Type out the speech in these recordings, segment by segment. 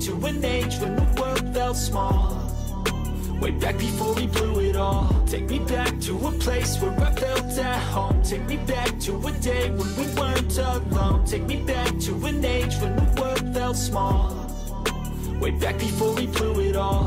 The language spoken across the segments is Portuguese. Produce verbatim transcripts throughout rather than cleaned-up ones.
to an age when the world felt small. Way back before we blew it all. Take me back to a place where I felt at home. Take me back to a day when we weren't alone. Take me back to an age when the world felt small. Way back before we blew it all.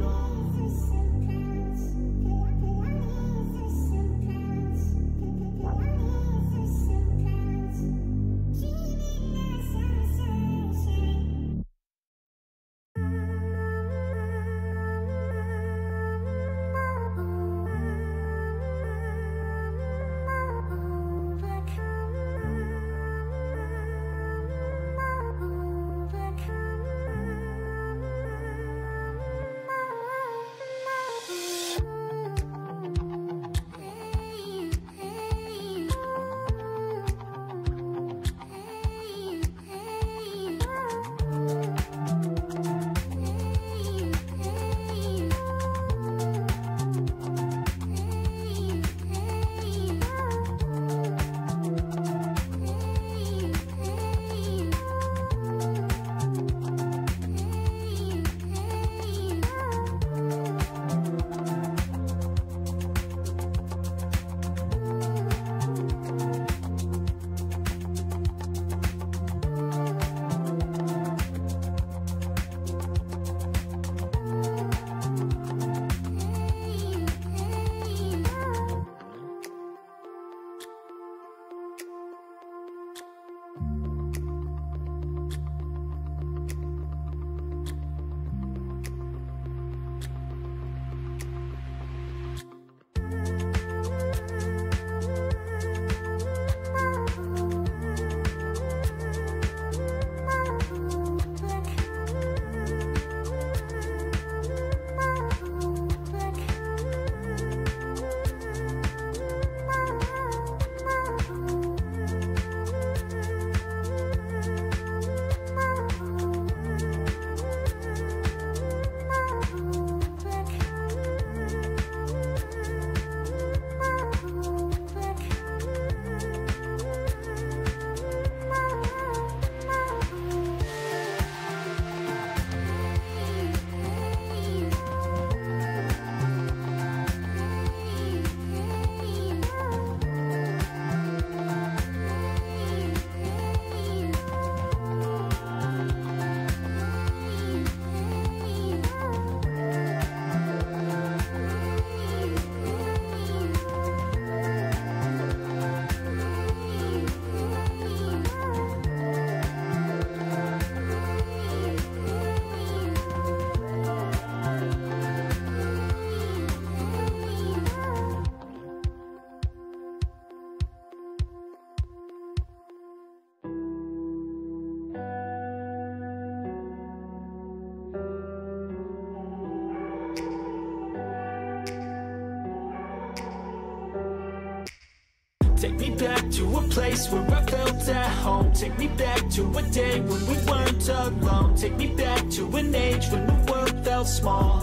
Take me back to a place where I felt at home. Take me back to a day when we weren't alone. Take me back to an age when the world felt small.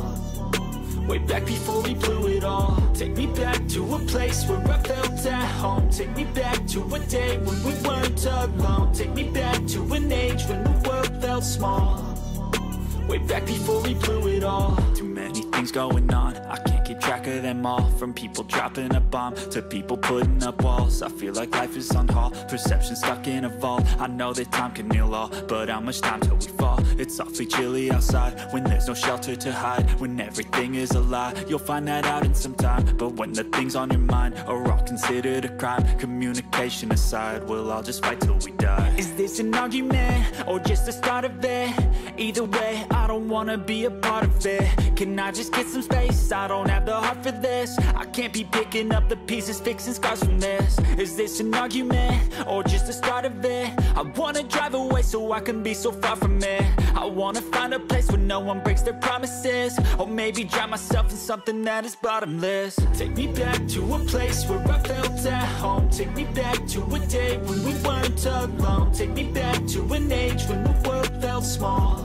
Way back before we blew it all. Take me back to a place where I felt at home. Take me back to a day when we weren't alone. Take me back to an age when the world felt small. Way back before we blew it all. Too many things going on, I can't keep track of them all. From people dropping a bomb to people putting up walls. I feel like life is on hold, perception stuck in a vault. I know that time can heal all, but how much time till we fall? It's awfully chilly outside when there's no shelter to hide. When everything is a lie, you'll find that out in some time. But when the things on your mind are all considered a crime, communication aside, we'll all just fight till we die. Is this an argument or just the start of it? Either way, I don't wanna be a part of it. Can I just get some space? I don't have the heart for this. I can't be picking up the pieces, fixing scars from this. Is this an argument or just the start of it? I wanna drive away so I can be so far from it. I wanna find a place where no one breaks their promises. Or maybe drown myself in something that is bottomless. Take me back to a place where I felt at home. Take me back to a day when we weren't alone. Take me back to an age when the world felt small.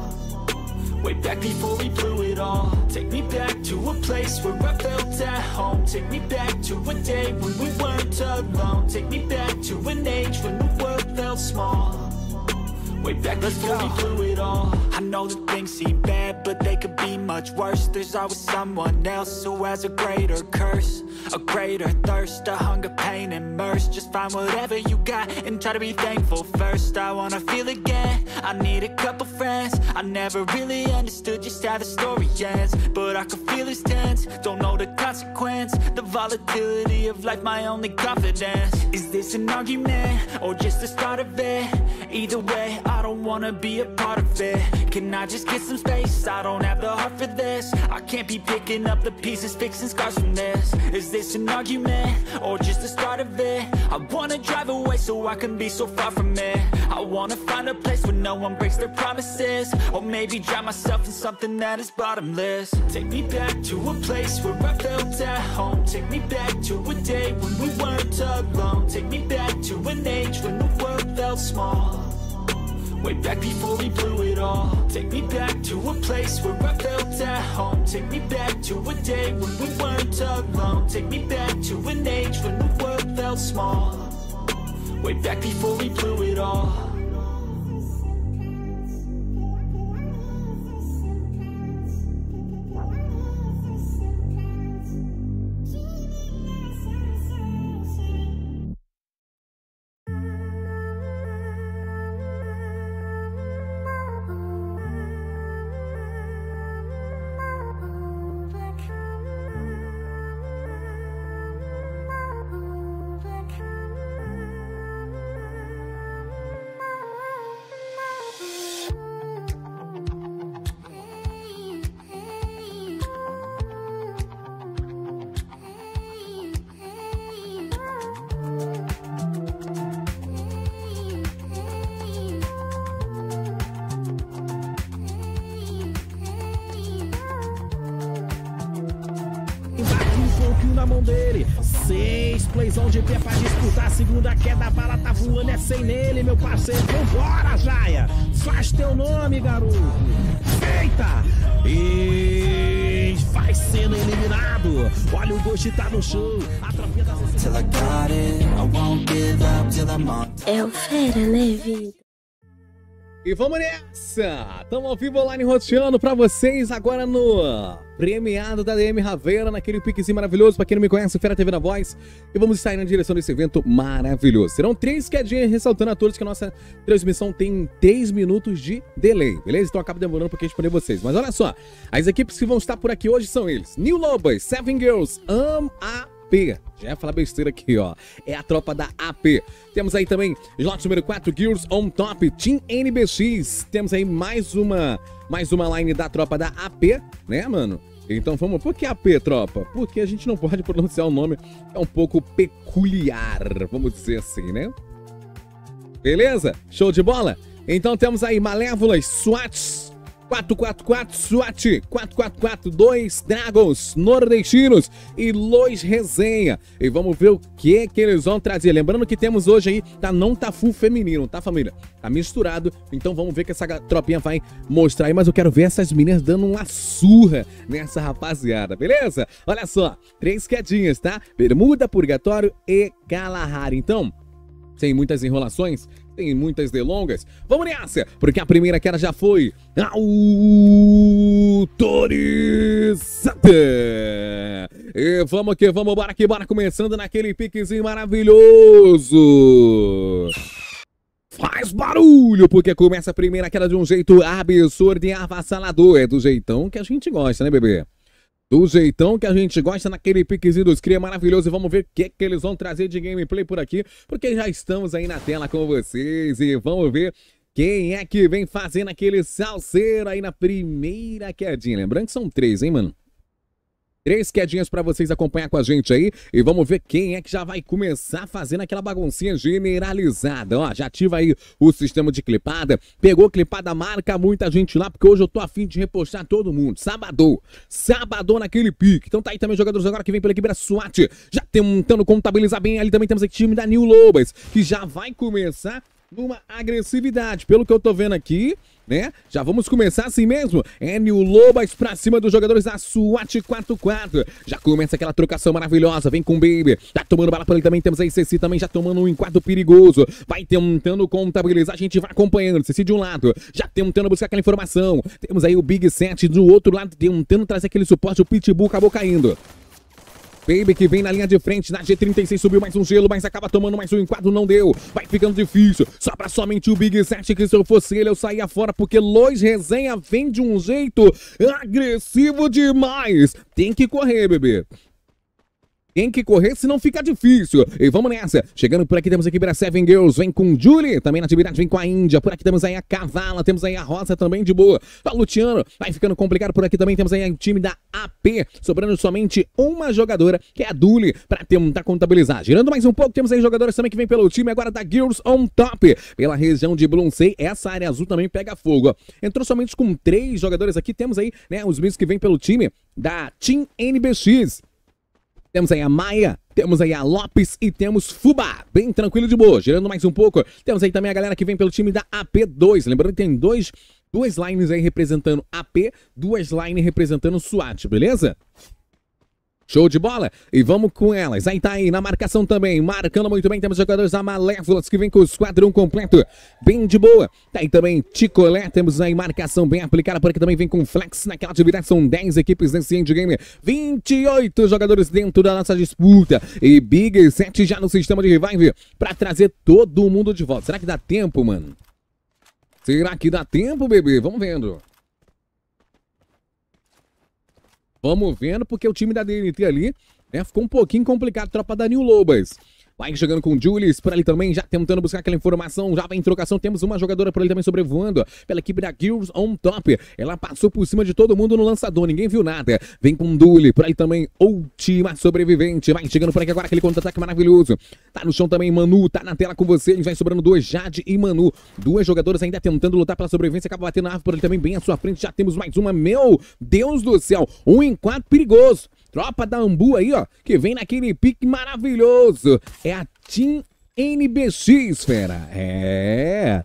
Way back before we blew it all. Take me back to a place where I felt at home. Take me back to a day when we weren't alone. Take me back to an age when the world felt small. Way back before we blew it all. I know that things seem bad, but they could be much worse. There's always someone else who has a greater curse, a greater thirst, a hunger, pain, and mercy. Just find whatever you got and try to be thankful first. I wanna feel again, I need a couple friends. I never really understood just how the story ends, but I can feel it's tense, don't know the consequence. The volatility of life, my only confidence. Is this an argument, or just the start of it? Either way, I don't wanna be a part of it. Can I just get some space? I don't have the heart for this. I can't be picking up the pieces, fixing scars from this. Is this an argument, or just the start of it? I wanna drive away so I can be so far from it. I wanna find a place where no one breaks their promises, or maybe drown myself in something that is bottomless. Take me back to a place where I felt at home. Take me back to a day when we weren't alone. Take me back to an age when the world felt small. Way back before we blew it all. Take me back to a place where I felt at home. Take me back to a day when we weren't alone. Take me back to an age when the world felt small. Way back before we blew it all. Na mão dele, seis playzão de pé pra disputar a segunda queda, a bala tá voando, é sem nele, meu parceiro. Vambora, Jaia, faz teu nome, garoto. Eita, e vai sendo eliminado. Olha, o Ghost tá no show. A tropinha da é o fera, né, vida? E vamos nessa! Estamos ao vivo online roteando pra vocês agora no premiado da D M Ravena, naquele piquezinho maravilhoso. Pra quem não me conhece, Fera T V na voz. E vamos estar na direção desse evento maravilhoso. Serão três quedinhas, ressaltando a todos que a nossa transmissão tem três minutos de delay, beleza? Então acaba demorando pra responder vocês. Mas olha só, as equipes que vão estar por aqui hoje são eles: New Lobas, Seven Girls, Am A P. Já ia falar besteira aqui, ó. É a tropa da A P. Temos aí também slot número quatro, Girls on Top, Team N B X. Temos aí mais uma, mais uma line da tropa da A P, né, mano? Então vamos... Por que A P, tropa? Porque a gente não pode pronunciar o nome. É um pouco peculiar, vamos dizer assim, né? Beleza? Show de bola? Então temos aí Malévolas, SWATs, quatro quatro quatro, SWAT, quatro quatro quatro, dois Dragons, Nordestinos e Lois Resenha. E vamos ver o que que eles vão trazer. Lembrando que temos hoje aí, tá, não tá full feminino, tá, família? Tá misturado, então vamos ver que essa tropinha vai mostrar aí. Mas eu quero ver essas meninas dando uma surra nessa rapaziada, beleza? Olha só, três quedinhas, tá? Bermuda, Purgatório e Galahari. Então, sem muitas enrolações, tem muitas delongas, vamos nessa, porque a primeira queda já foi autorizada. E vamos que vamos, bora que bora, começando naquele piquezinho maravilhoso. Faz barulho, porque começa a primeira queda de um jeito absurdo e avassalador. É do jeitão que a gente gosta, né, bebê? Do jeitão que a gente gosta, naquele piquezinho dos cria maravilhoso. E vamos ver o que, que eles vão trazer de gameplay por aqui, porque já estamos aí na tela com vocês. E vamos ver quem é que vem fazendo aquele salseiro aí na primeira quedinha. Lembrando que são três, hein, mano? Três quedinhas pra vocês acompanhar com a gente aí. E vamos ver quem é que já vai começar fazendo aquela baguncinha generalizada. Ó, já ativa aí o sistema de clipada. Pegou clipada, marca muita gente lá, porque hoje eu tô afim de repostar todo mundo. Sabadão. Sabadão naquele pique. Então tá aí também jogadores agora que vem pela equipe da SWAT. Já tentando contabilizar bem ali. Também temos aqui o time da New Lobas, que já vai começar numa agressividade. Pelo que eu tô vendo aqui, né? Já vamos começar assim mesmo. É New Lobas pra cima dos jogadores da SWAT quatro quatro. Já começa aquela trocação maravilhosa. Vem com o Baby. Tá tomando bala por ali também. Temos aí Ceci também já tomando um enquadro perigoso. Vai tentando contabilizar. A gente vai acompanhando. Ceci de um lado. Já tentando buscar aquela informação. Temos aí o Big sete do outro lado. Tentando trazer aquele suporte. O Pitbull acabou caindo. Baby que vem na linha de frente, na G trinta e seis subiu mais um gelo, mas acaba tomando mais um enquadro, não deu. Vai ficando difícil, sobra somente o Big sete, que se eu fosse ele eu saía fora, porque Lois Resenha vem de um jeito agressivo demais. Tem que correr, bebê. Tem que correr, senão fica difícil. E vamos nessa. Chegando por aqui, temos a equipe da Seven Girls. Vem com Julie. Também na atividade vem com a Índia. Por aqui temos aí a Cavala. Temos aí a Rosa também de boa. Tá Luciano. Vai ficando complicado. Por aqui também temos aí o time da A P. Sobrando somente uma jogadora, que é a Duli, pra tentar contabilizar. Girando mais um pouco, temos aí jogadores também que vem pelo time agora da Girls on Top. Pela região de Bloomsay. Essa área azul também pega fogo. Entrou somente com três jogadores aqui. Temos aí, né, os mesmos que vem pelo time da Team N B X. Temos aí a Maia, temos aí a Lopes e temos Fubá, bem tranquilo de boa. Girando mais um pouco, temos aí também a galera que vem pelo time da A P dois. Lembrando que tem dois, duas lines aí representando A P, duas lines representando SWAT, beleza? Show de bola! E vamos com elas. Aí tá aí na marcação também, marcando muito bem. Temos jogadores da Malévolas que vem com o esquadrão completo, bem de boa. Tá aí também Ticolé, temos aí marcação bem aplicada. Por aqui também vem com Flex naquela atividade. São dez equipes nesse endgame, vinte e oito jogadores dentro da nossa disputa. E Big sete já no sistema de revive pra trazer todo mundo de volta. Será que dá tempo, mano? Será que dá tempo, bebê? Vamos vendo. Vamos vendo, porque o time da D N T ali, né, ficou um pouquinho complicado. Tropa da New Lobas. Vai chegando com o Julius por ali também, já tentando buscar aquela informação. Já vai em trocação, temos uma jogadora por ali também sobrevoando pela equipe da Girls on Top. Ela passou por cima de todo mundo no lançador, ninguém viu nada. Vem com o Duli por ali também, última sobrevivente. Vai chegando por aqui agora, aquele contra-ataque maravilhoso. Tá no chão também, Manu, tá na tela com vocês. Vai sobrando dois, Jade e Manu. Duas jogadoras ainda tentando lutar pela sobrevivência. Acaba batendo na árvore por ali também, bem à sua frente. Já temos mais uma, meu Deus do céu. Um enquadro perigoso. Tropa da Ambu aí, ó, que vem naquele pique maravilhoso. É a Team N B X, fera. É.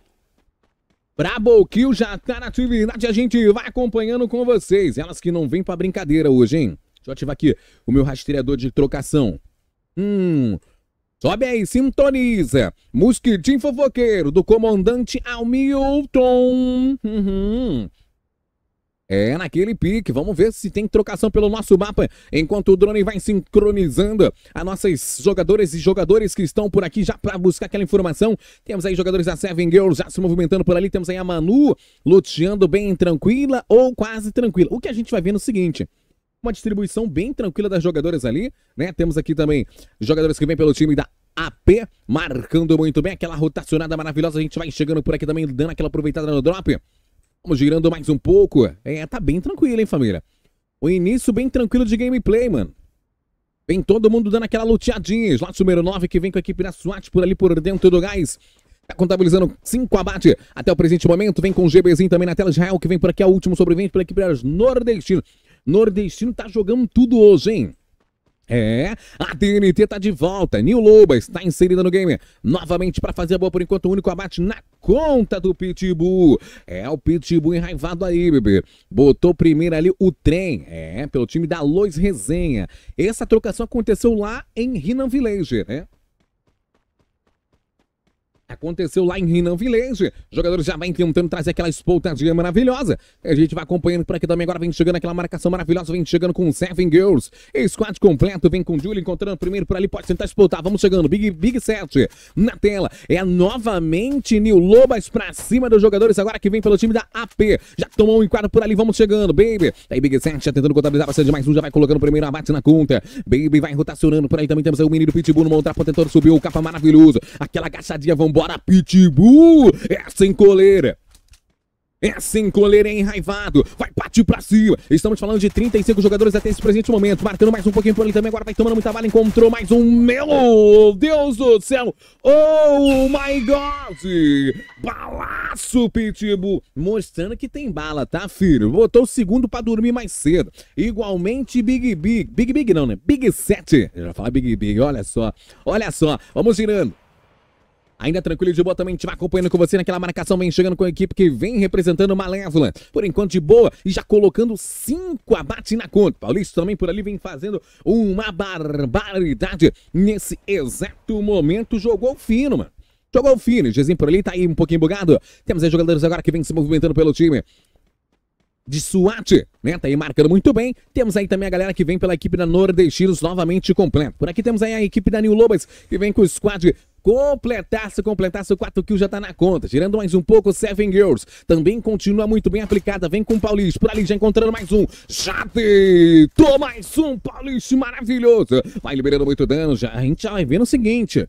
Brabo Kill já tá na atividade. A gente vai acompanhando com vocês. Elas que não vêm pra brincadeira hoje, hein? Deixa eu ativar aqui o meu rastreador de trocação. Hum... Sobe aí, sintoniza. Mosquitinho fofoqueiro do comandante Hamilton. Uhum. É naquele pique, vamos ver se tem trocação pelo nosso mapa, enquanto o drone vai sincronizando as nossas jogadoras e jogadores que estão por aqui já para buscar aquela informação. Temos aí jogadores da Seven Girls já se movimentando por ali, temos aí a Manu luteando bem tranquila ou quase tranquila. O que a gente vai ver no seguinte, uma distribuição bem tranquila das jogadoras ali, né? Temos aqui também jogadores que vêm pelo time da A P, marcando muito bem aquela rotacionada maravilhosa. A gente vai chegando por aqui também, dando aquela aproveitada no drop. Vamos girando mais um pouco. É, tá bem tranquilo, hein, família? O início bem tranquilo de gameplay, mano. Vem todo mundo dando aquela luteadinha. Slot número nove que vem com a equipe da SWAT por ali por dentro do gás. Tá contabilizando cinco abate até o presente momento. Vem com o GBzinho também na tela. Israel que vem por aqui, é o último sobrevivente pela equipe das Nordestino. Nordestino tá jogando tudo hoje, hein? É, a D N T tá de volta. New Loba está inserida no game novamente para fazer a boa por enquanto. O único abate na conta do Pitbull. É o Pitbull enraivado aí, bebê. Botou primeiro ali o trem. É, pelo time da Lois Resenha. Essa trocação aconteceu lá em Hinan Village, né? Aconteceu lá em Hinan Village. Os jogadores já vêm tentando trazer aquela espoltadinha maravilhosa. A gente vai acompanhando por aqui também. Agora vem chegando aquela marcação maravilhosa. Vem chegando com Seven Girls. Squad completo. Vem com Julie encontrando primeiro por ali. Pode tentar espoltar. Vamos chegando. Big, Big sete na tela. É novamente New Lobas pra cima dos jogadores. Agora que vem pelo time da A P. Já tomou um enquadro por ali. Vamos chegando. Baby. Aí Big sete já tentando contabilizar bastante mais um. Já vai colocando o primeiro abate na conta. Baby vai rotacionando por aí. Também temos aí o menino Pitbull numa outra tentando subir o capa maravilhoso. Aquela agachadinha. Vambora. Pitbull, é sem coleira. É sem coleira, é enraivado. Vai partir pra cima. Estamos falando de trinta e cinco jogadores até esse presente momento. Marcando mais um pouquinho por ali também. Agora vai tomando muita bala. Encontrou mais um. Meu Deus do céu. Oh my God. Balaço, Pitbull. Mostrando que tem bala, tá, filho? Botou o segundo pra dormir mais cedo. Igualmente Big Big. Big Big não, né? Big sete. Eu já falei Big Big. Olha só. Olha só. Vamos girando. Ainda tranquilo de boa também, a gente vai acompanhando com você naquela marcação, vem chegando com a equipe que vem representando Malévola. Por enquanto de boa e já colocando cinco abate na conta. Paulista também por ali vem fazendo uma barbaridade nesse exato momento. Jogou fino, mano. Jogou fino. Gezinho por ali tá aí um pouquinho bugado. Temos aí jogadores agora que vem se movimentando pelo time de SWAT, né? Tá aí marcando muito bem. Temos aí também a galera que vem pela equipe da Nordestinos novamente completa. Por aqui temos aí a equipe da New Lobas que vem com o squad completasse, completasse o quatro kills já tá na conta. Girando mais um pouco, Seven Girls também continua muito bem aplicada. Vem com o Paulista, por ali já encontrando mais um. Já deitou mais um Paulista maravilhoso. Vai liberando muito dano. Já, a gente já vai vendo o seguinte: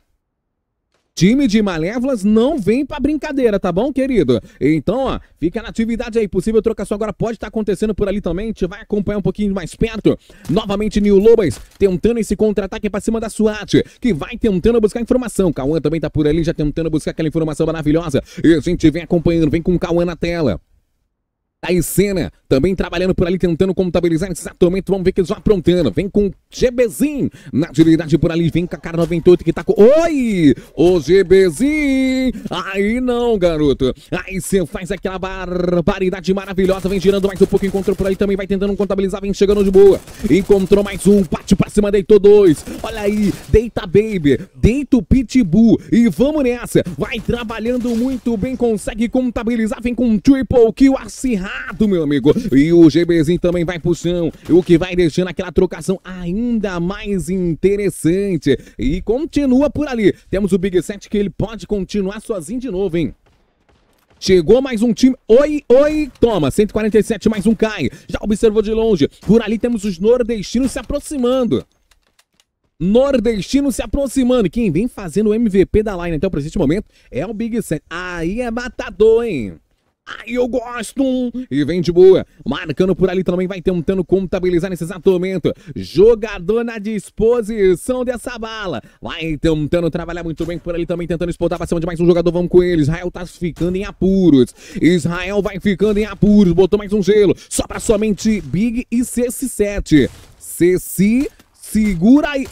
time de Malévolas não vem pra brincadeira, tá bom, querido? Então, ó, fica na atividade aí. Possível trocação agora pode estar acontecendo por ali também. A gente vai acompanhar um pouquinho mais perto. Novamente, New Lobas tentando esse contra-ataque pra cima da SWAT, que vai tentando buscar informação. Cauã também tá por ali, já tentando buscar aquela informação maravilhosa. E a gente vem acompanhando, vem com o Cauã na tela. Aí Cena também trabalhando por ali, tentando contabilizar nesse exato momento. Vamos ver que eles vão aprontando. Vem com o GBzinho na agilidade por ali. Vem com a cara noventa e oito que tá com... Oi! O GBzinho! Aí não, garoto. Aí você faz aquela barbaridade maravilhosa. Vem girando mais um pouco. Encontrou por ali também. Vai tentando contabilizar. Vem chegando de boa. Encontrou mais um. Bate pra cima. Deitou dois. Olha aí. Deita Baby. Deita o Pitbull. E vamos nessa. Vai trabalhando muito bem. Consegue contabilizar. Vem com um triple kill acirrado, meu amigo. E o GBzinho também vai pro chão, o que vai deixando aquela trocação ainda mais interessante. E continua por ali. Temos o Big Set que ele pode continuar sozinho de novo, hein? Chegou mais um time. Oi, oi. Toma, cento e quarenta e sete, mais um cai. Já observou de longe. Por ali temos os nordestinos se aproximando. Nordestino se aproximando. Quem vem fazendo o M V P da line até o presente momento é o Big Set. Aí é matador, hein? Aí eu gosto. E vem de boa. Marcando por ali também, vai tentando contabilizar nesse exato momento. Jogador na disposição dessa bala. Vai tentando trabalhar muito bem por ali também, tentando explotar pra cima de mais um jogador. Vamos com ele. Israel tá ficando em apuros. Israel vai ficando em apuros. Botou mais um gelo. Só pra somente Big e C C sete. C C... Segura aí.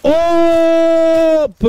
Opa!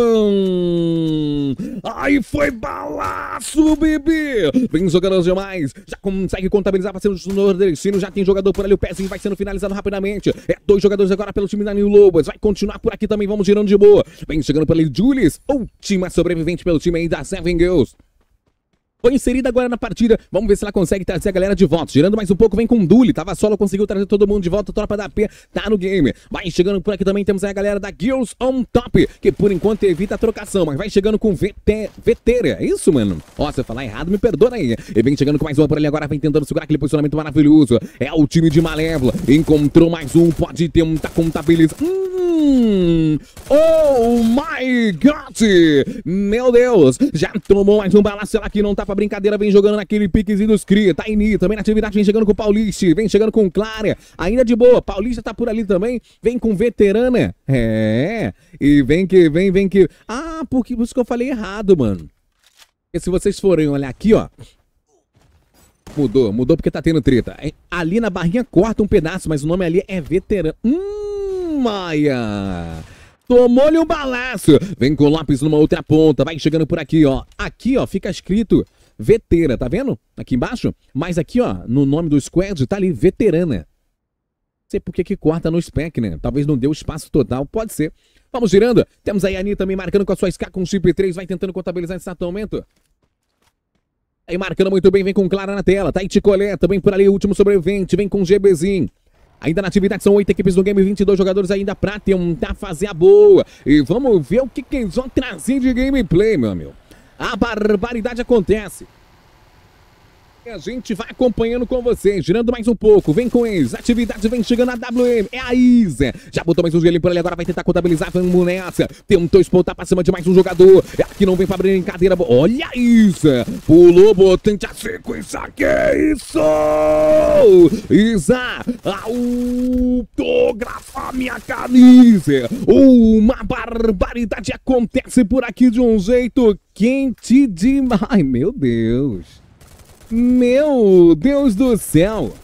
Aí foi balaço, bebê. Vem jogando demais. Já consegue contabilizar para ser o nordestino. Já tem jogador por ali. O pezinho vai sendo finalizado rapidamente. É dois jogadores agora pelo time da New Lobas. Vai continuar por aqui também. Vamos girando de boa. Vem chegando por ali. Julius, última sobrevivente pelo time aí da Seven Girls. Foi inserida agora na partida. Vamos ver se ela consegue trazer a galera de volta. Girando mais um pouco, vem com o Dully. Tava solo, conseguiu trazer todo mundo de volta. A tropa da P tá no game. Vai chegando por aqui também. Temos aí a galera da Girls on Top, que por enquanto evita a trocação, mas vai chegando com V T, Veteira. É isso, mano? Ó, se eu falar errado, me perdoa aí. E vem chegando com mais uma por ali agora. Vem tentando segurar aquele posicionamento maravilhoso. É o time de Malévola. Encontrou mais um. Pode tentar contabilizar. Hum, oh my God! Meu Deus! Já tomou mais um balaço. Ela que não tá pra brincadeira, vem jogando naquele piquezinho dos cria. Taini também na atividade, vem chegando com o Paulista, vem chegando com Clara, ainda de boa. Paulista tá por ali também, vem com Veterana. É, e vem que vem, vem que... Ah, porque por isso que eu falei errado, mano. Porque se vocês forem olhar aqui, ó, mudou, mudou porque tá tendo treta. Ali na barrinha corta um pedaço, mas o nome ali é Veterana. Hum, Maia... Tomou-lhe um balaço. Vem com o Lopes numa outra ponta. Vai chegando por aqui, ó. Aqui, ó, fica escrito Veteira, tá vendo? Aqui embaixo. Mas aqui, ó, no nome do squad, tá ali Veterana. Não sei por que que corta no spec, né? Talvez não deu espaço total. Pode ser. Vamos girando. Temos aí a Ani também marcando com a sua Sky com o chip três. Vai tentando contabilizar esse exato momento. Aí marcando muito bem. Vem com Clara na tela. Tá aí Ticolé. Também por ali o último sobrevivente. Vem com o GBzinho. Ainda na atividade são oito equipes no game, vinte e dois jogadores ainda pra tentar fazer a boa. E vamos ver o que, que eles vão trazer de gameplay, meu amigo. A barbaridade acontece. E a gente vai acompanhando com vocês, girando mais um pouco. Vem com eles, atividade vem chegando a W M. É a Isa. Já botou mais um gelinho por ali, agora vai tentar contabilizar. Vamos nessa. Tentou explotar pra cima de mais um jogador. É aqui não vem pra brincadeira. Olha isso. Pulou, botante a sequência. Que é isso? Isa, autografa minha camisa. Uma barbaridade acontece por aqui de um jeito quente demais. Ai, meu Deus. Meu Deus do céu!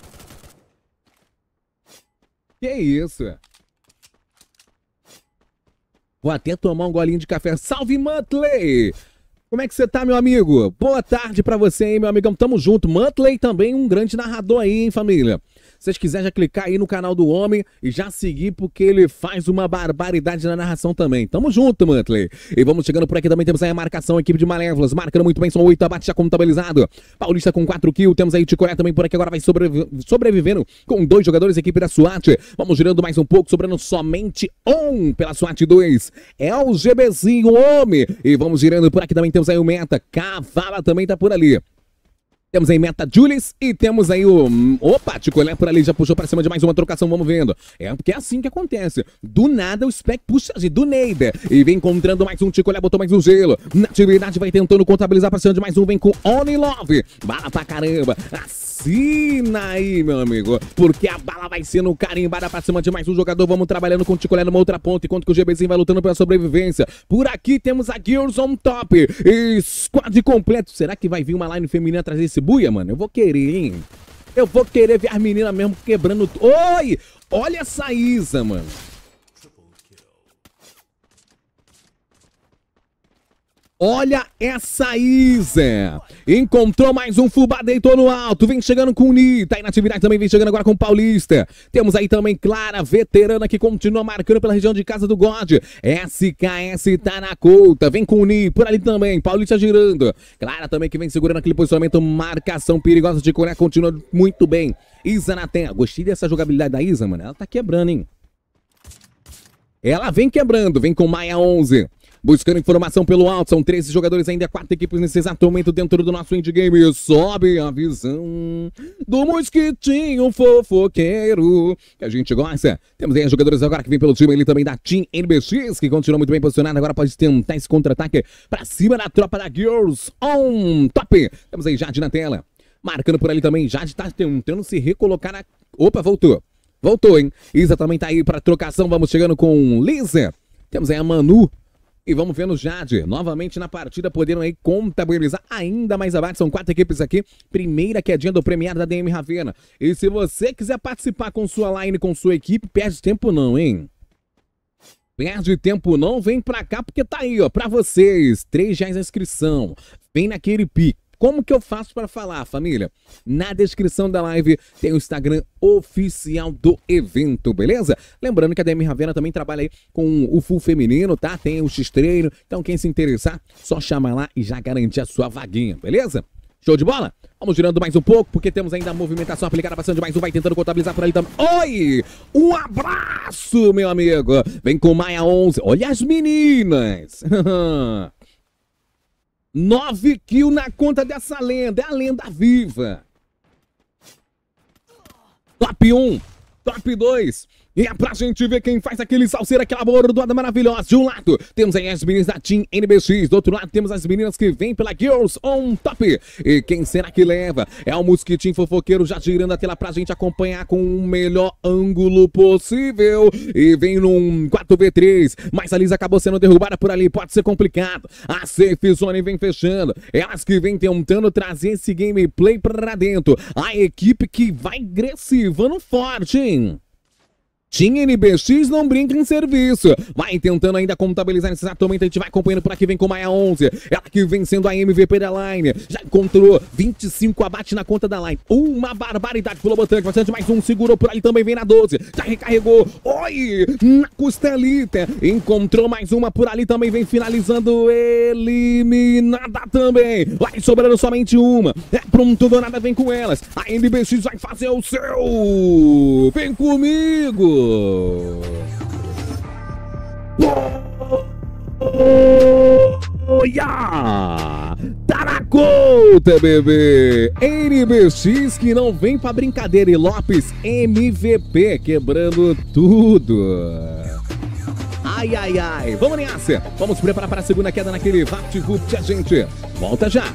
Que isso? Vou até tomar um golinho de café. Salve, Muttley! Como é que você tá, meu amigo? Boa tarde pra você, hein, meu amigão? Tamo junto. Mantley também, um grande narrador aí, hein, família? Se vocês quiserem já clicar aí no canal do homem e já seguir, porque ele faz uma barbaridade na narração também. Tamo junto, Mantley. E vamos chegando por aqui também, temos aí a marcação, a equipe de Malévolas, marcando muito bem, são oito abates já contabilizado. Paulista com quatro kills, temos aí Ticoré também por aqui, agora vai sobrevi sobrevivendo com dois jogadores, equipe da SWAT. Vamos girando mais um pouco, sobrando somente um pela SWAT dois. É o GBzinho, homem. E vamos girando por aqui também, temos aí o Meta, Cavala também tá por ali. Temos aí Meta Julius e temos aí o... Opa, Ticolé por ali, já puxou pra cima de mais uma trocação, vamos vendo. É porque é assim que acontece. Do nada o Spec puxa do Neider e vem encontrando mais um, Ticolé botou mais um gelo. Natividade vai tentando contabilizar pra cima de mais um, vem com Only Love. Bala pra caramba. Assina aí, meu amigo, porque a bala vai sendo carimbada pra cima de mais um jogador. Vamos trabalhando com o Ticolé numa outra ponta, enquanto que o GBzinho vai lutando pela sobrevivência. Por aqui temos a Girls on Top. E squad completo. Será que vai vir uma line feminina trazer esse buia, mano? Eu vou querer, hein? Eu vou querer ver as meninas mesmo quebrando... Oi! Olha essa Isa, mano. Olha essa Isa. Encontrou mais um Fubá, deitou no alto. Vem chegando com o Ni. Tá aí na atividade também, vem chegando agora com o Paulista. Temos aí também Clara, veterana, que continua marcando pela região de casa do God. S K S tá na conta. Vem com o Ni. Por ali também. Paulista girando. Clara também que vem segurando aquele posicionamento. Marcação perigosa de Coreia. Continua muito bem. Isa na terra. Gostei dessa jogabilidade da Isa, mano. Ela tá quebrando, hein? Ela vem quebrando. Vem com Maia onze. Buscando informação pelo alto, são treze jogadores ainda, quatro equipes nesse exato momento dentro do nosso endgame. Sobe a visão do mosquitinho fofoqueiro que a gente gosta. Temos aí jogadores agora que vem pelo time ali também da Team N B X, que continua muito bem posicionado. Agora pode tentar esse contra-ataque pra cima da tropa da Girls on Top. Temos aí Jade na tela, marcando por ali também. Jade tá tentando se recolocar na... Opa, voltou. Voltou, hein? Isa também tá aí pra trocação. Vamos chegando com Lisa. Temos aí a Manu. E vamos vendo o Jade, novamente na partida, podendo aí contabilizar ainda mais abaixo. São quatro equipes aqui, primeira quedinha do premiado da D M Ravena. E se você quiser participar com sua line, com sua equipe, perde tempo não, hein? Perde tempo não, vem pra cá porque tá aí, ó, pra vocês, três reais a inscrição. Vem naquele pique. Como que eu faço para falar, família? Na descrição da live tem o Instagram oficial do evento, beleza? Lembrando que a D M Ravena também trabalha aí com o full feminino, tá? Tem o X-Treino, então quem se interessar, só chama lá e já garantir a sua vaguinha, beleza? Show de bola? Vamos girando mais um pouco, porque temos ainda a movimentação aplicada bastante de mais um, vai tentando contabilizar por aí também. Oi! Um abraço, meu amigo! Vem com Maia onze, olha as meninas! Nove kills na conta dessa lenda, é a lenda viva. Top um, top dois. E é pra gente ver quem faz aquele salseiro, aquela bordoada maravilhosa. De um lado, temos aí as meninas da Team N B X. Do outro lado, temos as meninas que vêm pela Girls on Top. E quem será que leva? É o mosquitinho fofoqueiro já girando a tela pra gente acompanhar com o melhor ângulo possível. E vem num quatro v três. Mas a Lisa acabou sendo derrubada por ali. Pode ser complicado. A Safe Zone vem fechando. Elas que vêm tentando trazer esse gameplay pra dentro. A equipe que vai agressivando forte, hein? Team N B X não brinca em serviço. Vai tentando ainda contabilizar nesse exato momento. A gente vai acompanhando por aqui. Vem com Maia onze. Ela que vem sendo a M V P da line. Já encontrou vinte e cinco abate na conta da line. Uma barbaridade. Pulou bastante. Bastante mais um. Segurou por ali também. Vem na doze. Já recarregou. Oi! Na costelita. Encontrou mais uma por ali também. Vem finalizando. Eliminada também. Vai sobrando somente uma. É pronto. Do nada vem com elas. A N B X vai fazer o seu. Vem comigo. Oh, yeah! Tá na conta, bebê! N B X que não vem pra brincadeira. E Lopes M V P quebrando tudo. Ai, ai, ai. Vamos nessa. Vamos se preparar para a segunda queda naquele VaptVupt. A gente volta já.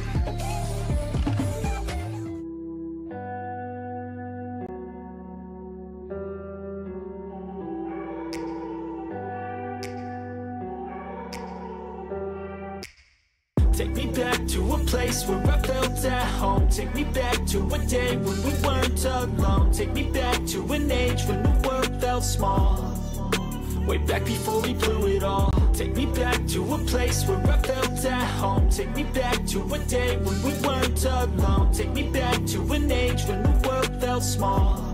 Take me back to a place where I felt at home. Take me back to a day when we weren't alone. Take me back to an age when the world felt small. way back before we blew it all. Take me back to a place where I felt at home. Take me back to a day when we weren't alone. Take me back to an age when the world felt small,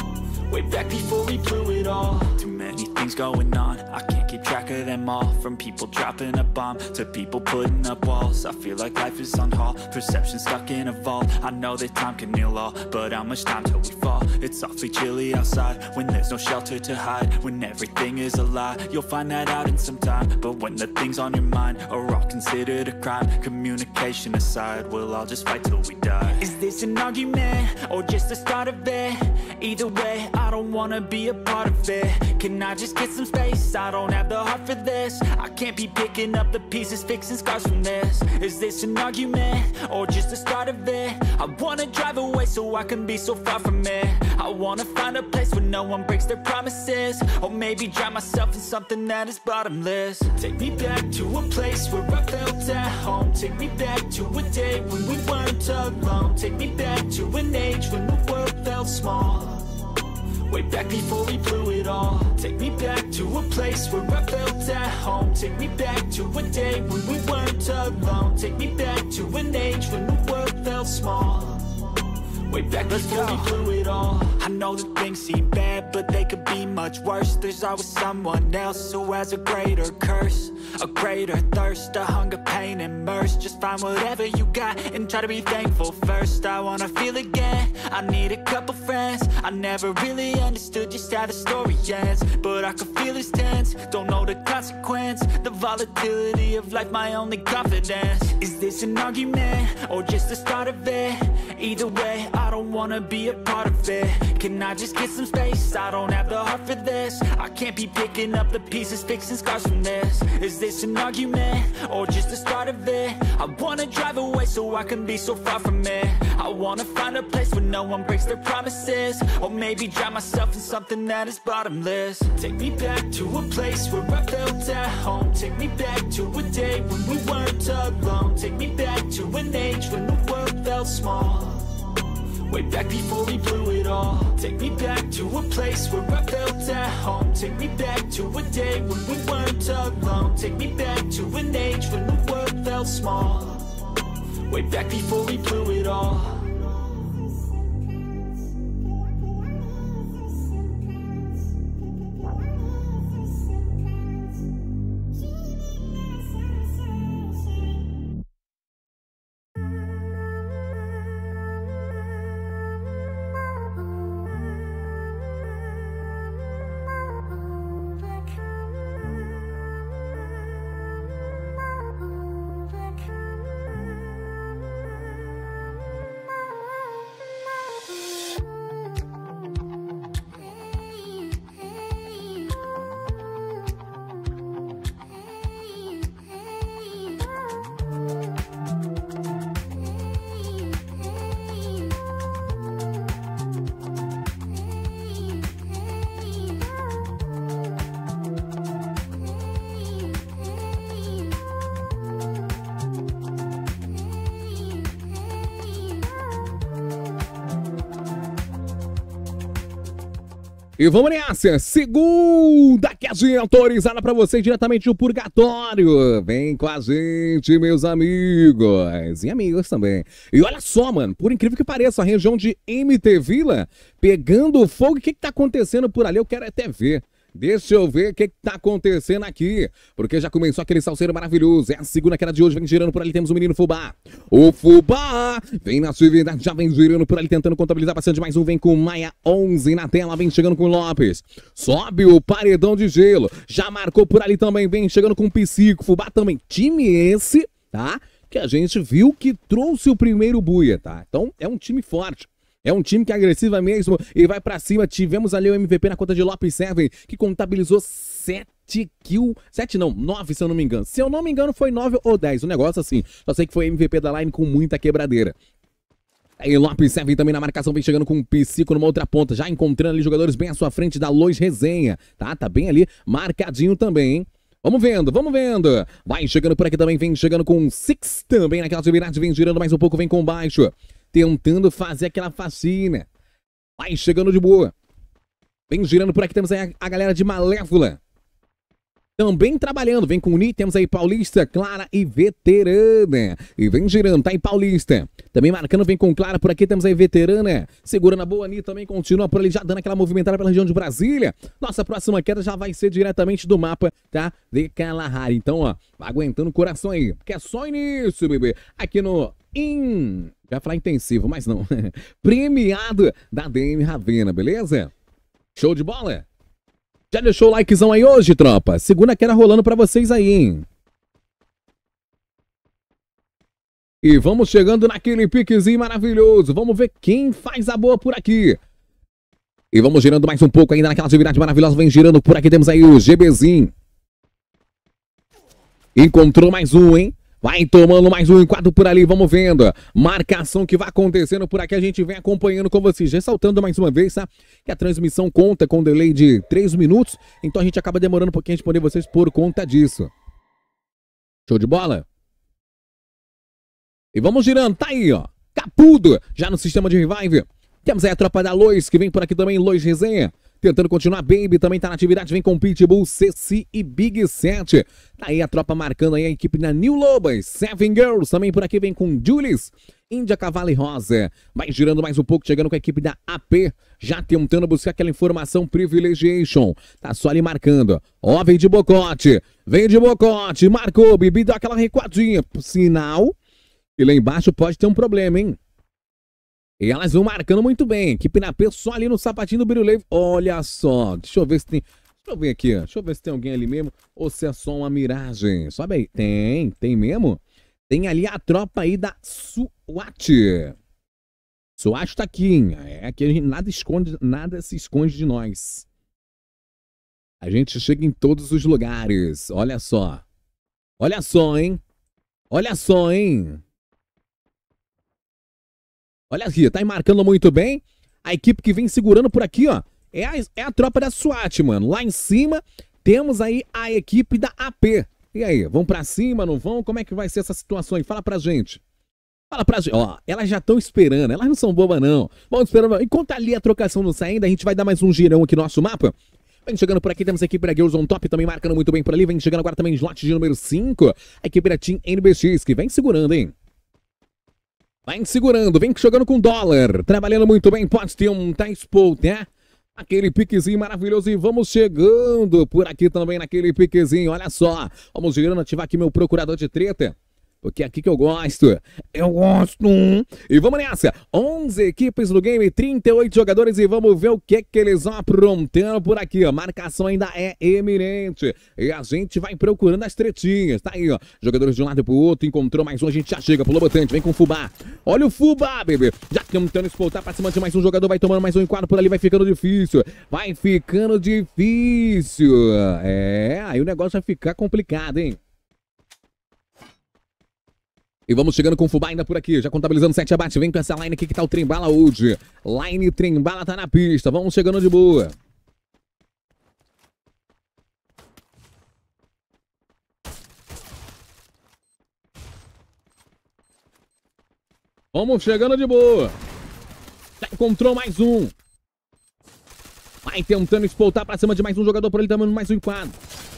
way back before we blew it all. Too many things going on, I can't keep track of them all. From people dropping a bomb to people putting up walls. I feel like life is on hold, perception stuck in a vault. I know that time can heal all, but how much time till we fall? It's awfully chilly outside when there's no shelter to hide. When everything is a lie, you'll find that out in some time. But when the things on your mind are all considered a crime, communication aside, we'll all just fight till we die. Is this an argument or just the start of it? Either way, I don't wanna be a part of it. Can I just get some space? I don't have the heart for this. I can't be picking up the pieces, fixing scars from this. Is this an argument or just the start of it? I wanna drive away so I can be so far from it. I wanna find a place where no one breaks their promises, or maybe drown myself in something that is bottomless. Take me back to a place where I felt at home. Take me back to a day when we weren't alone. Take me back to an age when the world felt small, way back before we blew it all. Take me back to a place where I felt at home. Take me back to a day when we weren't alone. Take me back to an age when the world felt small, way back before we blew it all. I know that things seem bad, but they could be much worse. There's always someone else who has a greater curse, a greater thirst, a hunger, pain, and mercy. Just find whatever you got and try to be thankful first. I wanna feel again, I need a couple friends. I never really understood just how the story ends, but I can feel it's tense, don't know the consequence. The volatility of life, my only confidence. Is this an argument or just the start of it? Either way, I don't wanna be a part of it. Can I just get some space? I don't have the heart for this. I can't be picking up the pieces, fixing scars from this. Is this an argument or just the start of it? I wanna drive away so I can be so far from it. I wanna find a place where no one breaks their promises, or maybe drown myself in something that is bottomless. Take me back to a place where I felt at home. Take me back to a day when we weren't alone. Take me back to an age when the world felt small, way back before we blew it all. Take me back to a place where I felt at home. Take me back to a day when we weren't alone. Take me back to an age when the world felt small, way back before we blew it all. E vamos nessa, segunda que autorizada pra você diretamente do Purgatório. Vem com a gente, meus amigos e amigas também. E olha só, mano, por incrível que pareça, a região de M T Vila pegando fogo. O que que tá acontecendo por ali? Eu quero até ver. Deixa eu ver o que, que tá acontecendo aqui, porque já começou aquele salseiro maravilhoso. É a segunda queda de hoje, vem girando por ali, temos o menino Fubá. O Fubá vem na atividade, já vem girando por ali, tentando contabilizar bastante. Mais um, vem com Maia onze na tela, vem chegando com Lopes. Sobe o paredão de gelo, já marcou por ali também, vem chegando com Psico. Fubá também, time esse, tá? Que a gente viu que trouxe o primeiro buia, tá? Então é um time forte. É um time que é agressiva mesmo e vai pra cima. Tivemos ali o M V P na conta de Lopes Seven, que contabilizou sete kills. sete não, nove se eu não me engano. Se eu não me engano foi nove ou dez, um negócio assim. Só sei que foi M V P da line com muita quebradeira. Aí Lopes Seven também na marcação, vem chegando com um Psico numa outra ponta, já encontrando ali jogadores bem à sua frente da Lois Resenha, tá? Tá bem ali, marcadinho também, hein? Vamos vendo, vamos vendo. Vai chegando por aqui também, vem chegando com um Six também naquela atividade, vem girando mais um pouco, vem com baixo. Tentando fazer aquela faxina. Vai chegando de boa. Vem girando por aqui, temos aí a, a galera de Malévola. Também trabalhando, vem com o Ni, temos aí Paulista, Clara e Veterana. E vem girando, tá aí Paulista. Também marcando, vem com Clara, por aqui temos aí Veterana. Segurando a boa, Ni também continua por ali, já dando aquela movimentada pela região de Brasília. Nossa próxima queda já vai ser diretamente do mapa, tá? De Kalahari. Então, ó, aguentando o coração aí, porque é só início, bebê. Aqui no In... Já ia falar intensivo, mas não. Premiado da D M Ravenna, beleza? Show de bola? Já deixou o likezão aí hoje, tropa? Segunda queda rolando pra vocês aí, hein? E vamos chegando naquele piquezinho maravilhoso. Vamos ver quem faz a boa por aqui. E vamos girando mais um pouco ainda naquela atividade maravilhosa. Vem girando por aqui, temos aí o GBzinho. Encontrou mais um, hein? Vai tomando mais um enquadro por ali, vamos vendo. Marcação que vai acontecendo por aqui, a gente vem acompanhando com vocês. Ressaltando mais uma vez, tá? Que a transmissão conta com delay de três minutos. Então a gente acaba demorando um pouquinho a responder vocês por conta disso. Show de bola? E vamos girando, tá aí, ó. Capudo, já no sistema de revive. Temos aí a tropa da Lois, que vem por aqui também, Lois Resenha. Tentando continuar, Baby também tá na atividade, vem com Pitbull, Ceci e Big sete. Tá aí a tropa marcando aí a equipe da New Lobas, Seven Girls, também por aqui vem com Julius, Índia, Cavalo e Rosa. Vai girando mais um pouco, chegando com a equipe da A P, já tentando buscar aquela informação Privilegiation. Tá só ali marcando, ó, vem de bocote, vem de bocote, marcou, Bibi deu aquela recuadinha, sinal, e lá embaixo pode ter um problema, hein? E elas vão marcando muito bem. Equipe na P só ali no sapatinho do Biruleve. Olha só. Deixa eu ver se tem... Deixa eu ver aqui, ó. Deixa eu ver se tem alguém ali mesmo. Ou se é só uma miragem. Sobe aí. Tem. Tem mesmo? Tem ali a tropa aí da SWAT. SWAT tá aqui. É que a gente nada esconde, nada se esconde de nós. A gente chega em todos os lugares. Olha só. Olha só, hein? Olha só, hein? Olha aqui, tá aí marcando muito bem. A equipe que vem segurando por aqui, ó, é a, é a tropa da SWAT, mano. Lá em cima temos aí a equipe da A P. E aí, vão pra cima, não vão? Como é que vai ser essa situação aí? Fala pra gente. Fala pra gente. Ó, elas já estão esperando. Elas não são bobas, não. Vamos esperando. Enquanto ali a trocação não sai ainda, a gente vai dar mais um girão aqui no nosso mapa. Vem chegando por aqui, temos a equipe da Girls on Top também marcando muito bem por ali. Vem chegando agora também slot de número cinco. A equipe da Team N B X, que vem segurando, hein? Vai segurando, vem jogando com dólar, trabalhando muito bem, pode ter um Taispol, né? Aquele piquezinho maravilhoso e vamos chegando por aqui também naquele piquezinho, olha só. Vamos girando, ativar aqui meu procurador de treta, porque é aqui que eu gosto, eu gosto. E vamos nessa, onze equipes do game, trinta e oito jogadores e vamos ver o que que eles vão aprontando por aqui, ó. Marcação ainda é eminente e a gente vai procurando as tretinhas, tá aí, ó. Jogadores de um lado pro outro, encontrou mais um, a gente já chega, pulou bastante, vem com o Fubá. Olha o Fubá, bebê, já tentando explotar pra cima de mais um jogador, vai tomando mais um enquadro por ali, vai ficando difícil, vai ficando difícil. É, aí o negócio vai ficar complicado, hein. E vamos chegando com o Fubá ainda por aqui, já contabilizando sete abate, vem com essa line aqui que tá o Trembala hoje. Line Trembala tá na pista, vamos chegando de boa. Vamos chegando de boa. Já encontrou mais um. Vai tentando explotar pra cima de mais um jogador por ele, também mais um enquadro.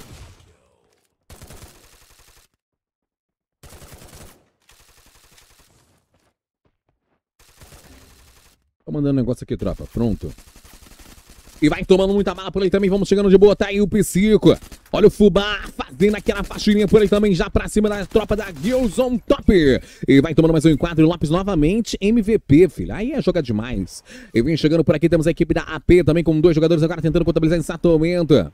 Tô mandando um negócio aqui, tropa. Pronto. E vai tomando muita bala por aí também. Vamos chegando de boa. Tá aí o Psico. Olha o Fubá fazendo aquela faxininha por aí também. Já pra cima da tropa da Girls on Top. E vai tomando mais um enquadro. Lopes novamente. M V P, filho. Aí é jogar demais. E vem chegando por aqui. Temos a equipe da A P também com dois jogadores agora tentando contabilizar esse exato momento.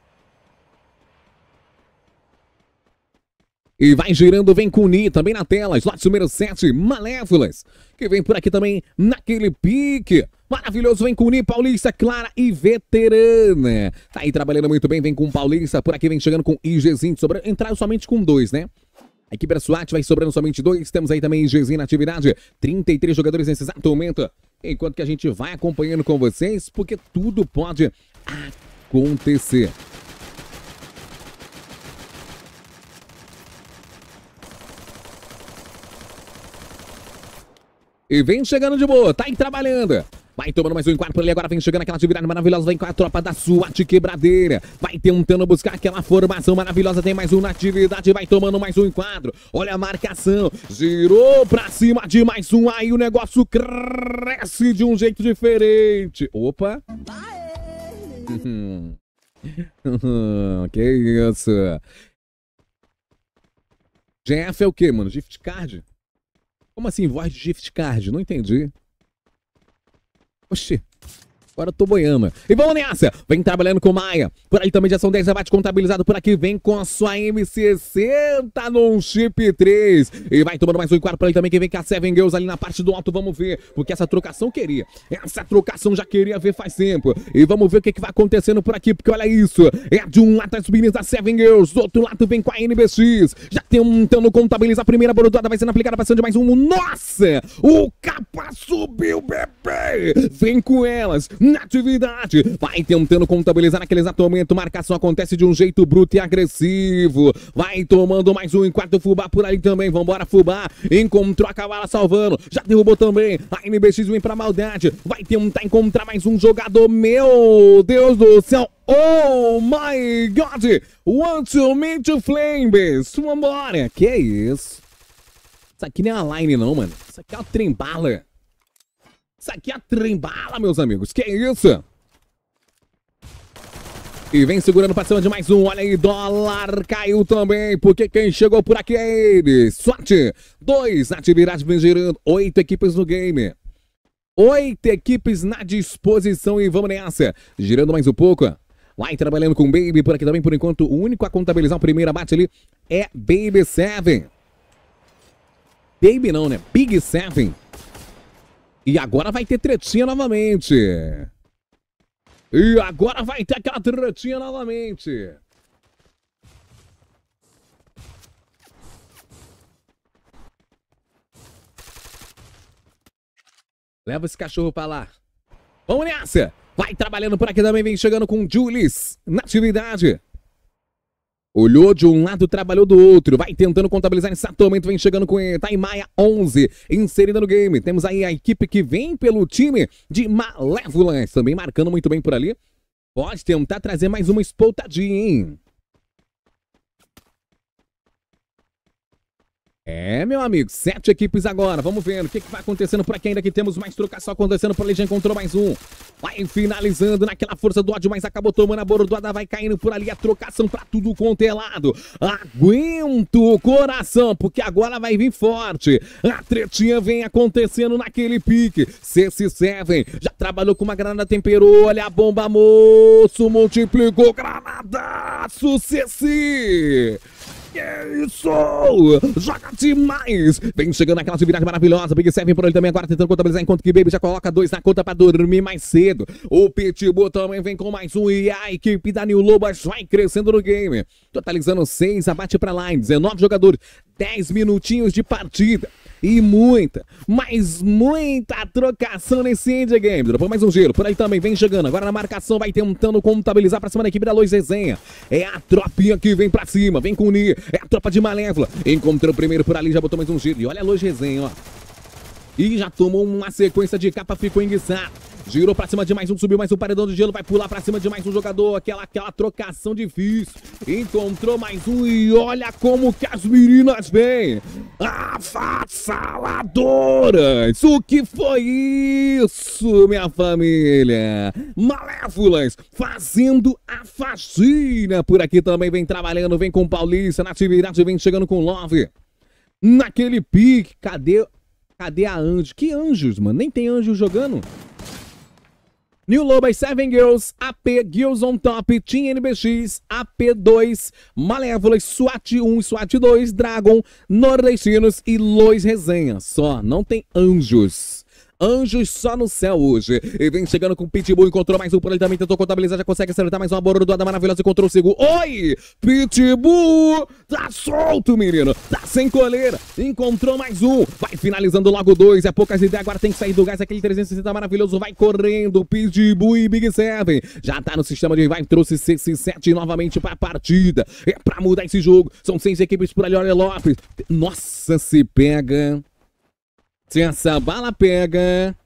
E vai girando, vem com o Ni também na tela. Slot número sete, Malévolas. Que vem por aqui também naquele pique. Maravilhoso, vem com o Ni, Paulista, Clara e Veterana. Tá aí trabalhando muito bem, vem com o Paulista. Por aqui vem chegando com IGzinho. Sobra... Entraram somente com dois, né? A equipe da SWAT vai sobrando somente dois. Temos aí também IGzinho na atividade. trinta e três jogadores nesse exato momento. Enquanto que a gente vai acompanhando com vocês, porque tudo pode acontecer. E vem chegando de boa, tá aí trabalhando. Vai tomando mais um enquadro por ali, agora vem chegando aquela atividade maravilhosa, vem com a tropa da SWAT quebradeira. Vai tentando buscar aquela formação maravilhosa, tem mais um na atividade, vai tomando mais um enquadro. Olha a marcação, girou pra cima de mais um, aí o negócio cresce de um jeito diferente. Opa! Que isso? G F é o que, mano? Gift card? Como assim, voz de gift card? Não entendi. Oxi. Agora eu tô boiando. E vamos nessa. Vem trabalhando com Maia. Por aí também já são dez abates contabilizados por aqui. Vem com a sua M sessenta num chip três. E vai tomando mais um quadro por aí também. Que vem com a Seven Girls ali na parte do alto. Vamos ver. Porque essa trocação queria. Essa trocação já queria ver faz tempo. E vamos ver o que, que vai acontecendo por aqui. Porque olha isso. É de um lado as meninas da Seven Girls. Do outro lado vem com a N B X. Já tentando contabilizar a primeira bordoada. Vai sendo aplicada. Passando de mais um. Nossa! O capa subiu, bebê! Vem com elas. Na atividade, vai tentando contabilizar naquele exato momento, marcação acontece de um jeito bruto e agressivo, vai tomando mais um enquadro, Fubá por ali também, vambora Fubá, encontrou a cavala salvando, já derrubou também, a N B X vem pra maldade, vai tentar encontrar mais um jogador, meu Deus do céu, oh my god, want to meet the flames, vambora, que é isso? Isso aqui não é uma line não, mano, isso aqui é uma trembala. Isso aqui é trembala, meus amigos. Que isso? E vem segurando pra cima de mais um. Olha aí, dólar caiu também. Porque quem chegou por aqui é ele. SWAT. Dois. Atividade vem girando. Oito equipes no game. Oito equipes na disposição. E vamos nessa. Girando mais um pouco. Vai trabalhando com Baby por aqui também. Por enquanto, o único a contabilizar o primeiro abate ali é Baby Seven. Baby não, né? Big Seven. E agora vai ter tretinha novamente. E agora vai ter aquela tretinha novamente. Leva esse cachorro pra lá. Vamos nessa. Vai trabalhando por aqui também. Vem chegando com Julius na atividade. Olhou de um lado, trabalhou do outro. Vai tentando contabilizar nesse momento. Vem chegando com Taimaia onze. Inserida no game. Temos aí a equipe que vem pelo time de Malévolas. Também marcando muito bem por ali. Pode tentar trazer mais uma espoltadinha, hein? É, meu amigo, sete equipes agora, vamos ver o que, que vai acontecendo por aqui, ainda que temos mais trocação acontecendo por ali, já encontrou mais um, vai finalizando naquela força do ódio, mas acabou tomando a bordoada, vai caindo por ali, a trocação pra tudo quanto é lado, aguenta o coração, porque agora vai vir forte, a tretinha vem acontecendo naquele pique, C C sete já trabalhou com uma granada, temperou, olha a bomba, moço, multiplicou, granadaço, C C! Que isso! Joga demais! Vem chegando aquela atividade maravilhosa. Big Seven por ele também agora tentando contabilizar, enquanto que Baby já coloca dois na conta pra dormir mais cedo. O Pitbull também vem com mais um e a equipe da New Lobas vai crescendo no game. Totalizando seis abate pra line, dezenove jogadores, dez minutinhos de partida. E muita, mas muita trocação nesse endgame. Depois mais um giro, por aí também vem chegando. Agora na marcação vai tentando contabilizar pra cima da equipe da Lois Resenha. É a tropinha que vem pra cima, vem com o Ni. É a tropa de Malévola. Encontrou o primeiro por ali, já botou mais um giro. E olha a Lois Resenha, ó. E já tomou uma sequência de capa, ficou enguiçado. Girou pra cima de mais um, subiu mais um paredão de gelo, vai pular pra cima de mais um jogador, aquela, aquela trocação difícil. Encontrou mais um e olha como que as meninas vêm. Avassaladoras! O que foi isso, minha família? Malévolas fazendo a faxina. Por aqui também vem trabalhando, vem com Paulista na atividade, vem chegando com Love. Naquele pique, cadê, cadê a Anjo? Que anjos, mano? Nem tem anjo jogando. New Lobas, Seven Girls, A P, Girls on Top, Team N B X, A P dois, Malévolas, SWAT um, SWAT dois, Dragon, Nordestinos e Lois Resenha. Só, não tem anjos. Anjos só no céu hoje. E vem chegando com o Pitbull, encontrou mais um por ele também, tentou contabilizar, já consegue acertar mais uma bordoada maravilhosa, encontrou o segundo. Oi! Pitbull! Tá solto, menino! Tá sem coleira! Encontrou mais um! Vai finalizando logo dois, é poucas ideias, agora tem que sair do gás, aquele trezentos e sessenta maravilhoso, vai correndo, Pitbull e Big Seven. Já tá no sistema de revive, trouxe C C sete novamente pra partida. É pra mudar esse jogo, são seis equipes por ali, olha Lopes. Nossa, se pega... Se essa bala pega,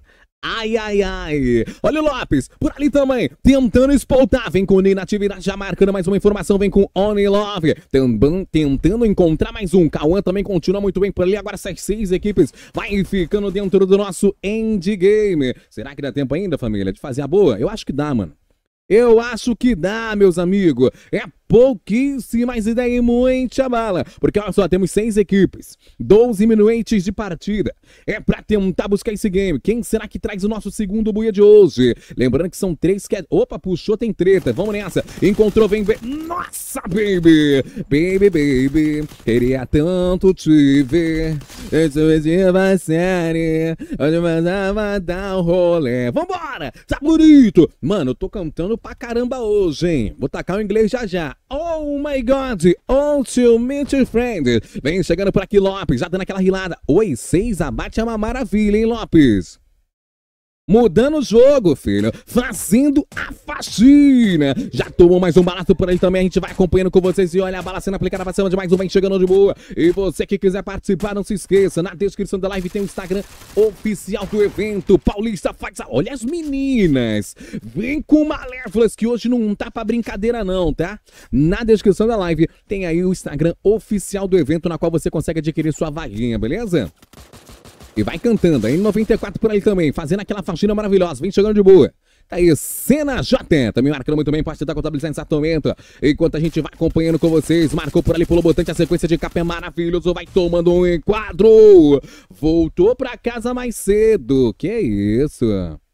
Ai, ai, ai. Olha o Lopes, por ali também, tentando espoltar. Vem com o Ney na atividade, já marcando mais uma informação. Vem com Only Love, tentando encontrar mais um. Cauã também continua muito bem por ali. Agora essas seis equipes vai ficando dentro do nosso endgame. Será que dá tempo ainda, família, de fazer a boa? Eu acho que dá, mano. Eu acho que dá, meus amigos. É pouquíssimas ideias e muita bala. Porque olha só, temos seis equipes, doze minutos de partida. É pra tentar buscar esse game. Quem será que traz o nosso segundo buia de hoje? Lembrando que são três que... Opa, puxou, tem treta. Vamos nessa. Encontrou, vem... vem. Nossa, baby. Baby, baby. Queria tanto te ver. Eu série. Onde mandava dar um rolê. Vambora. Tá bonito. Mano, eu tô cantando pra caramba hoje, hein? Vou tacar o inglês já já. Oh my God, oh to meet your friend. Vem chegando por aqui, Lopes, já dando aquela rilada. Oi, seis abate é uma maravilha, hein, Lopes? Mudando o jogo, filho. Fazendo a faxina. Já tomou mais um balaço por aí também. A gente vai acompanhando com vocês. E olha a bala sendo aplicada pra cima de mais um. Vem chegando de boa. E você que quiser participar, não se esqueça. Na descrição da live tem o Instagram oficial do evento. Paulista faz a... Olha as meninas. Vem com Malévolas que hoje não tá pra brincadeira não, tá? Na descrição da live tem aí o Instagram oficial do evento, na qual você consegue adquirir sua vaguinha, beleza? E vai cantando, aí noventa e quatro por aí também, fazendo aquela faxina maravilhosa, vem chegando de boa. Tá aí, Cena J, também marcando muito bem, pode tentar contabilizar nesse exato momento. Enquanto a gente vai acompanhando com vocês, marcou por ali, pulou botante, a sequência de capa é maravilhoso, vai tomando um enquadro. Voltou pra casa mais cedo, que isso?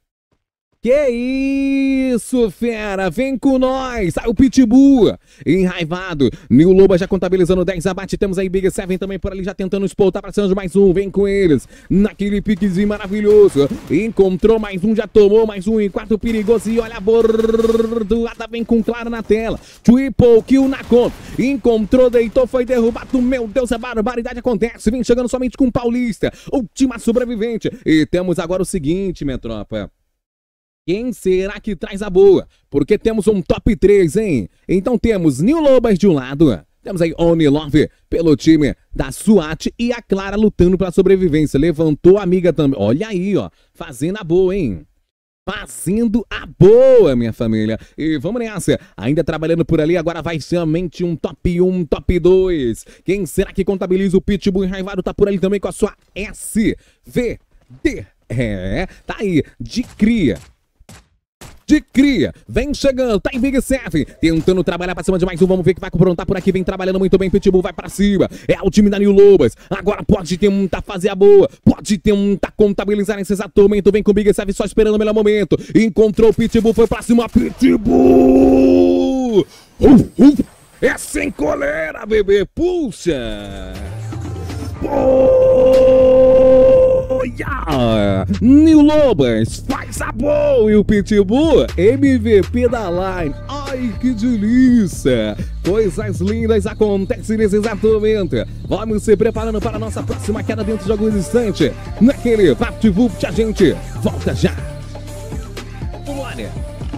Que isso, fera, vem com nós, sai o Pitbull, enraivado, Nil Loba já contabilizando dez abate, temos aí Big Seven também por ali já tentando explotar pra cima de mais um, vem com eles, naquele piquezinho maravilhoso, encontrou mais um, já tomou mais um, em quatro perigoso e olha a bordoada, vem com claro na tela, triple kill na conta, encontrou, deitou, foi derrubado, meu Deus, a barbaridade acontece, vem chegando somente com Paulista, última sobrevivente, e temos agora o seguinte, minha tropa. Quem será que traz a boa? Porque temos um top três, hein? Então temos Nil Lobas de um lado, temos aí Only Love pelo time da SWAT e a Clara lutando pela sobrevivência. Levantou a amiga também. Olha aí, ó, fazendo a boa, hein? Fazendo a boa, minha família. E vamos nessa. Ainda trabalhando por ali, agora vai somente um top um, top dois. Quem será que contabiliza? O Pitbull enraivado tá por ali também com a sua S V D. É, tá aí, de cria. De cria, vem chegando, tá em Big Seven, tentando trabalhar pra cima de mais um, vamos ver que vai confrontar por aqui, vem trabalhando muito bem, Pitbull vai pra cima, é o time da Nil Lobas, agora pode ter muita fazer a boa, pode ter muita contabilizar nesse exato momento, vem com o Big Seven só esperando o melhor momento, encontrou o Pitbull, foi pra cima, Pitbull, uf, uf. É sem coleira, bebê, puxa, yeah. Nil Lobas faz a boa e o Pitbull M V P da line. Ai, que delícia! Coisas lindas acontecem nesse exato momento. Vamos se preparando para a nossa próxima queda dentro de alguns instantes. Naquele VaptVupt, a gente volta já. Bora!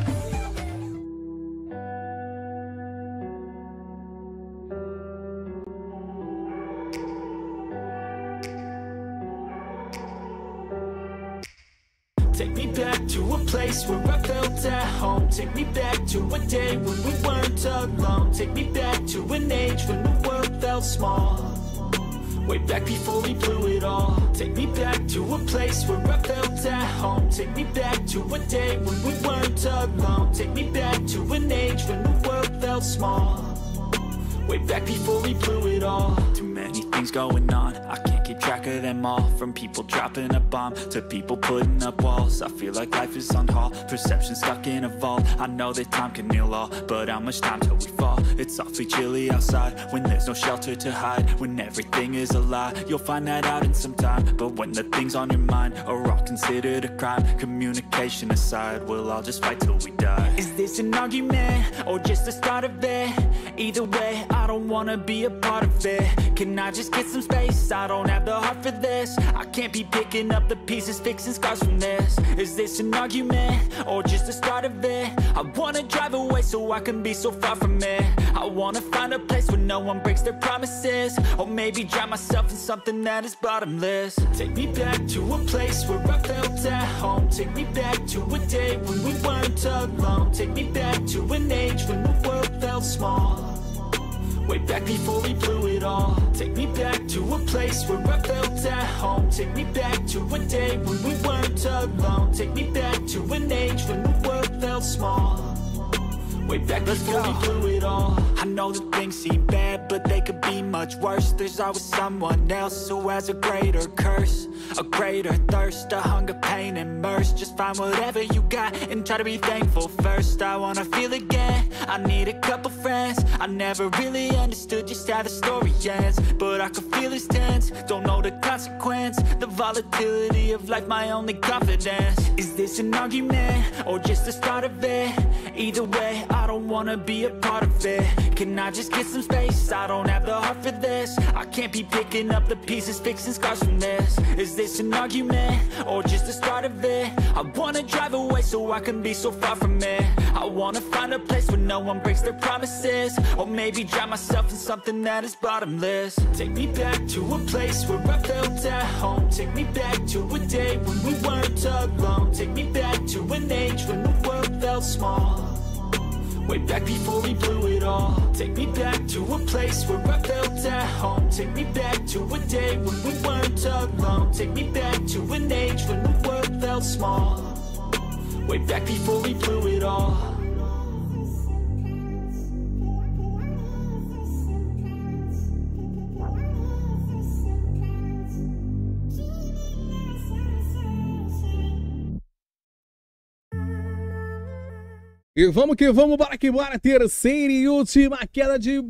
Take me back to a place where I felt at home. Take me back to a day when we weren't alone. Take me back to an age when the world felt small. Way back before we blew it all. Take me back to a place where I felt at home. Take me back to a day when we weren't alone. Take me back to an age when the world felt small. Way back before we blew it all. Too many things going on, I can't keep track of them all. From people dropping a bomb to people putting up walls. I feel like life is on hold, perception stuck in a vault. I know that time can heal all, but how much time till we fall? It's awfully chilly outside, when there's no shelter to hide. When everything is a lie, you'll find that out in some time. But when the things on your mind are all considered a crime, communication aside, we'll all just fight till we die. Is this an argument, or just the start of it? Either way, I don't wanna be a part of it. Can I just get some space? I don't have the heart for this. I can't be picking up the pieces, fixing scars from this. Is this an argument, or just the start of it? I wanna drive away so I can be so far from it. I wanna find a place where no one breaks their promises, or maybe drown myself in something that is bottomless. Take me back to a place where I felt at home. Take me back to a day when we weren't alone. Take me back to an age when the world felt small, way back before we blew it all. Take me back to a place where I felt at home. Take me back to a day when we weren't alone. Take me back to an age when the world felt small, way back before we blew it all. I know that things seem bad, but they could be much worse. There's always someone else who has a greater curse, a greater thirst, a hunger, pain, and mercy. Just find whatever you got and try to be thankful first. I wanna feel again, I need a couple friends. I never really understood just how the story ends, but I can feel it's tense, don't know the consequence. The volatility of life, my only confidence. Is this an argument, or just the start of it? Either way, I don't wanna be a part of it. Can I just get some space? I don't have the heart for this. I can't be picking up the pieces, fixing scars from this. Is this an argument, or just the start of it? I wanna drive away so I can be so far from it. I wanna find a place where no one breaks their promises, or maybe drown myself in something that is bottomless. Take me back to a place where I felt at home. Take me back to a day when we weren't alone. Take me back to an age when the world felt small, way back before we blew it all. Take me back to a place where I felt at home. Take me back to a day when we weren't alone. Take me back to an age when the world felt small, way back before we blew it all. E vamos que vamos, bora que bora, terceira e última queda de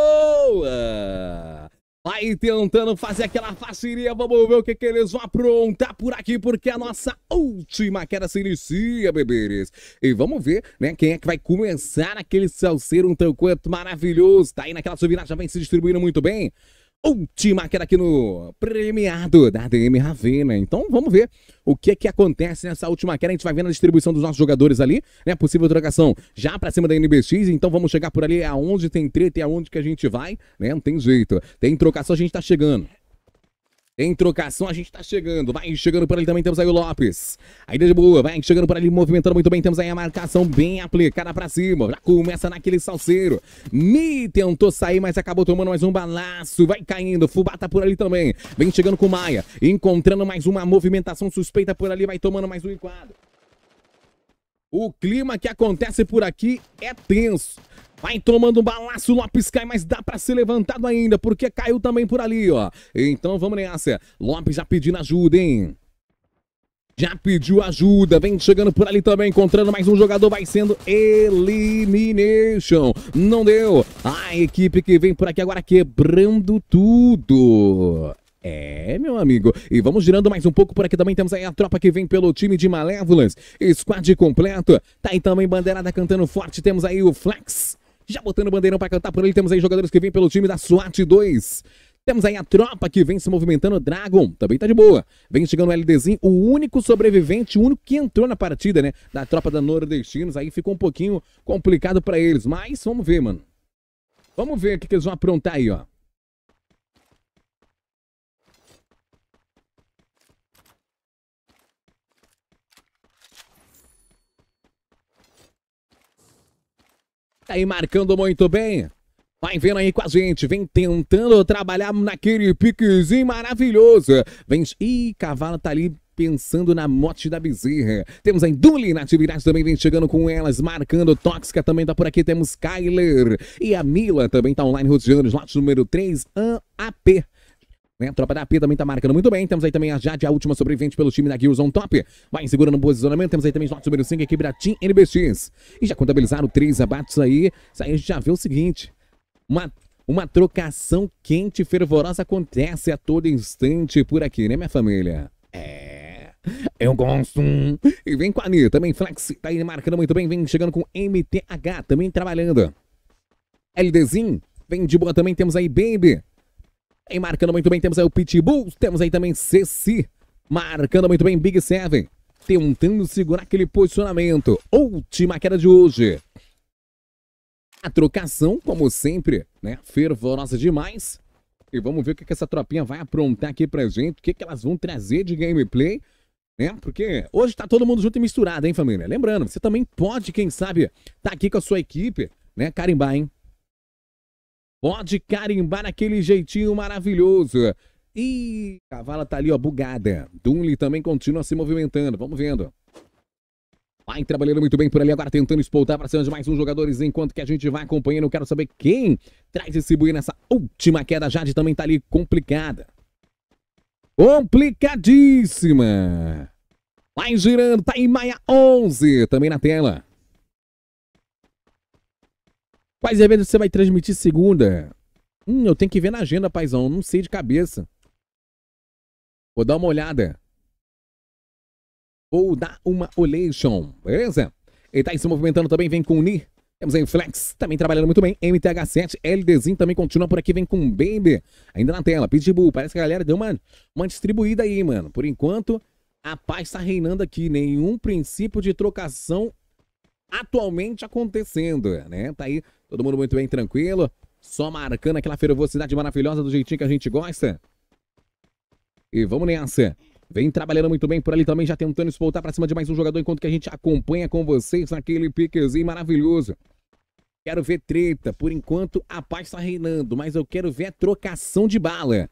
boa. Vai tentando fazer aquela parceria, vamos ver o que, que eles vão aprontar por aqui, porque a nossa última queda se inicia, bebês. E vamos ver, né, quem é que vai começar aquele salseiro um tanto quanto maravilhoso. Tá aí naquela subida, já vem se distribuindo muito bem. Última queda aqui no premiado da D M Ravenna. Então vamos ver o que é que acontece nessa última queda. A gente vai vendo a distribuição dos nossos jogadores ali, né? Possível trocação já pra cima da N B X. Então vamos chegar por ali aonde tem treta e aonde que a gente vai, né? Não tem jeito. Tem trocação, a gente tá chegando. Em trocação, a gente tá chegando. Vai chegando por ali também, temos aí o Lopes. Aí de boa, vai chegando por ali, movimentando muito bem. Temos aí a marcação bem aplicada pra cima. Já começa naquele salseiro. Mi tentou sair, mas acabou tomando mais um balaço. Vai caindo, Fubá tá por ali também. Vem chegando com o Maia, encontrando mais uma movimentação suspeita por ali. Vai tomando mais um enquadro. O clima que acontece por aqui é tenso. Vai tomando um balaço, Lopes cai, mas dá pra ser levantado ainda, porque caiu também por ali, ó. Então vamos nessa. Lopes já pedindo ajuda, hein? Já pediu ajuda, vem chegando por ali também, encontrando mais um jogador, vai sendo elimination. Não deu. A equipe que vem por aqui agora quebrando tudo. É, meu amigo. E vamos girando mais um pouco por aqui também. Temos aí a tropa que vem pelo time de Malévolas. Squad completo. Tá aí também bandeirada cantando forte. Temos aí o Flex já botando o bandeirão pra cantar por ali. Temos aí jogadores que vêm pelo time da SWAT dois. Temos aí a tropa que vem se movimentando. Dragon também tá de boa. Vem chegando o LDzinho, o único sobrevivente, o único que entrou na partida, né? Da tropa da Nordestinos. Aí ficou um pouquinho complicado pra eles. Mas vamos ver, mano. Vamos ver o que, que eles vão aprontar aí, ó. Tá aí marcando muito bem. Vai vendo aí com a gente. Vem tentando trabalhar naquele piquezinho maravilhoso. Vem... Ih, cavalo tá ali pensando na morte da bezerra. Temos a Induli na atividade também. Vem chegando com elas. Marcando. Tóxica também tá por aqui. Temos Kyler. E a Mila também tá online rodeando. Slot número três. A P. Né? A tropa da A P também tá marcando muito bem. Temos aí também a Jade, a última sobrevivente pelo time da Guilds on Top. Vai segurando o posicionamento. Temos aí também slot número cinco, equipe da Team N B X. E já contabilizaram três abates aí. Isso aí a gente já vê o seguinte. Uma, uma trocação quente e fervorosa acontece a todo instante por aqui, né, minha família? É... Eu gosto. E vem com a Anitta, também Flex. Tá aí marcando muito bem. Vem chegando com M T H, também trabalhando. LDzinho. Vem de boa também. Temos aí Baby. Aí marcando muito bem, temos aí o Pitbull, temos aí também Ceci, marcando muito bem Big Seven, tentando segurar aquele posicionamento. Última queda de hoje. A trocação, como sempre, né? Fervorosa demais. E vamos ver o que, que essa tropinha vai aprontar aqui pra gente. O que, que elas vão trazer de gameplay, né? Porque hoje tá todo mundo junto e misturado, hein, família? Lembrando, você também pode, quem sabe, tá aqui com a sua equipe, né? Carimbar, hein? Pode carimbar naquele jeitinho maravilhoso. Ih, a cavala tá ali, ó, bugada. Dunley também continua se movimentando. Vamos vendo. Vai trabalhando muito bem por ali, agora tentando explotar para cima de mais uns jogadores, enquanto que a gente vai acompanhando. Eu quero saber quem traz esse bui nessa última queda. A Jade também tá ali complicada. Complicadíssima. Vai girando, tá em Maia onze, também na tela. Quais eventos você vai transmitir segunda? Hum, eu tenho que ver na agenda, paizão, não sei de cabeça. Vou dar uma olhada. Vou dar uma olhation, beleza? Ele tá aí se movimentando também, vem com o Ni. Temos aí Flex, também trabalhando muito bem. M T H sete, LDzinho também continua por aqui, vem com Baby. Ainda na tela, Pitbull, parece que a galera deu uma, uma distribuída aí, mano. Por enquanto, a paz tá reinando aqui. Nenhum princípio de trocação atualmente acontecendo, né? Tá aí, todo mundo muito bem tranquilo. Só marcando aquela fervosidade maravilhosa do jeitinho que a gente gosta. E vamos nessa. Vem trabalhando muito bem por ali também, já tentando explotar pra cima de mais um jogador, enquanto que a gente acompanha com vocês naquele piquezinho maravilhoso. Quero ver treta. Por enquanto, a paz tá reinando, mas eu quero ver a trocação de bala.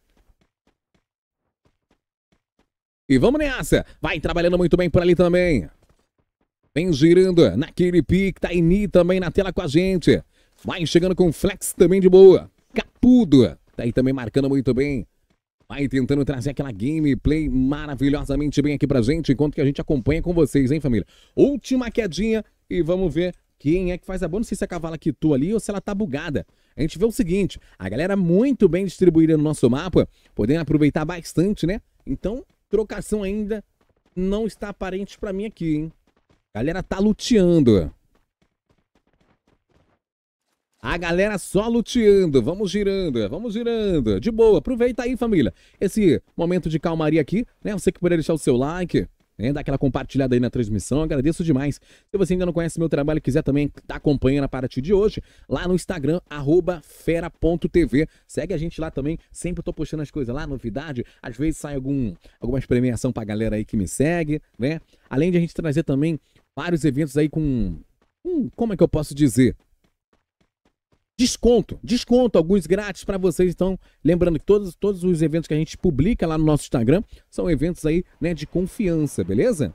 E vamos nessa. Vai trabalhando muito bem por ali também. Vem girando naquele pique, tá Ni também na tela com a gente. Vai chegando com Flex também de boa. Capudo, tá aí também marcando muito bem. Vai tentando trazer aquela gameplay maravilhosamente bem aqui pra gente, enquanto que a gente acompanha com vocês, hein, família? Última quedinha e vamos ver quem é que faz a boa. Não sei se a cavala quitou ali ou se ela tá bugada. A gente vê o seguinte, a galera muito bem distribuída no nosso mapa, podendo aproveitar bastante, né? Então, trocação ainda não está aparente pra mim aqui, hein? A galera tá luteando. A galera só luteando, vamos girando, vamos girando, de boa, aproveita aí, família, esse momento de calmaria aqui, né, você que puder deixar o seu like, né, dar aquela compartilhada aí na transmissão, agradeço demais. Se você ainda não conhece meu trabalho e quiser também estar tá acompanhando a partir de hoje, lá no Instagram, arroba fera ponto tv, segue a gente lá também, sempre eu tô postando as coisas lá, novidade, às vezes sai algum, alguma premiação pra galera aí que me segue, né, além de a gente trazer também vários eventos aí com, hum, como é que eu posso dizer? Desconto, desconto, alguns grátis para vocês. Então, lembrando que todos, todos os eventos que a gente publica lá no nosso Instagram são eventos aí, né, de confiança, beleza?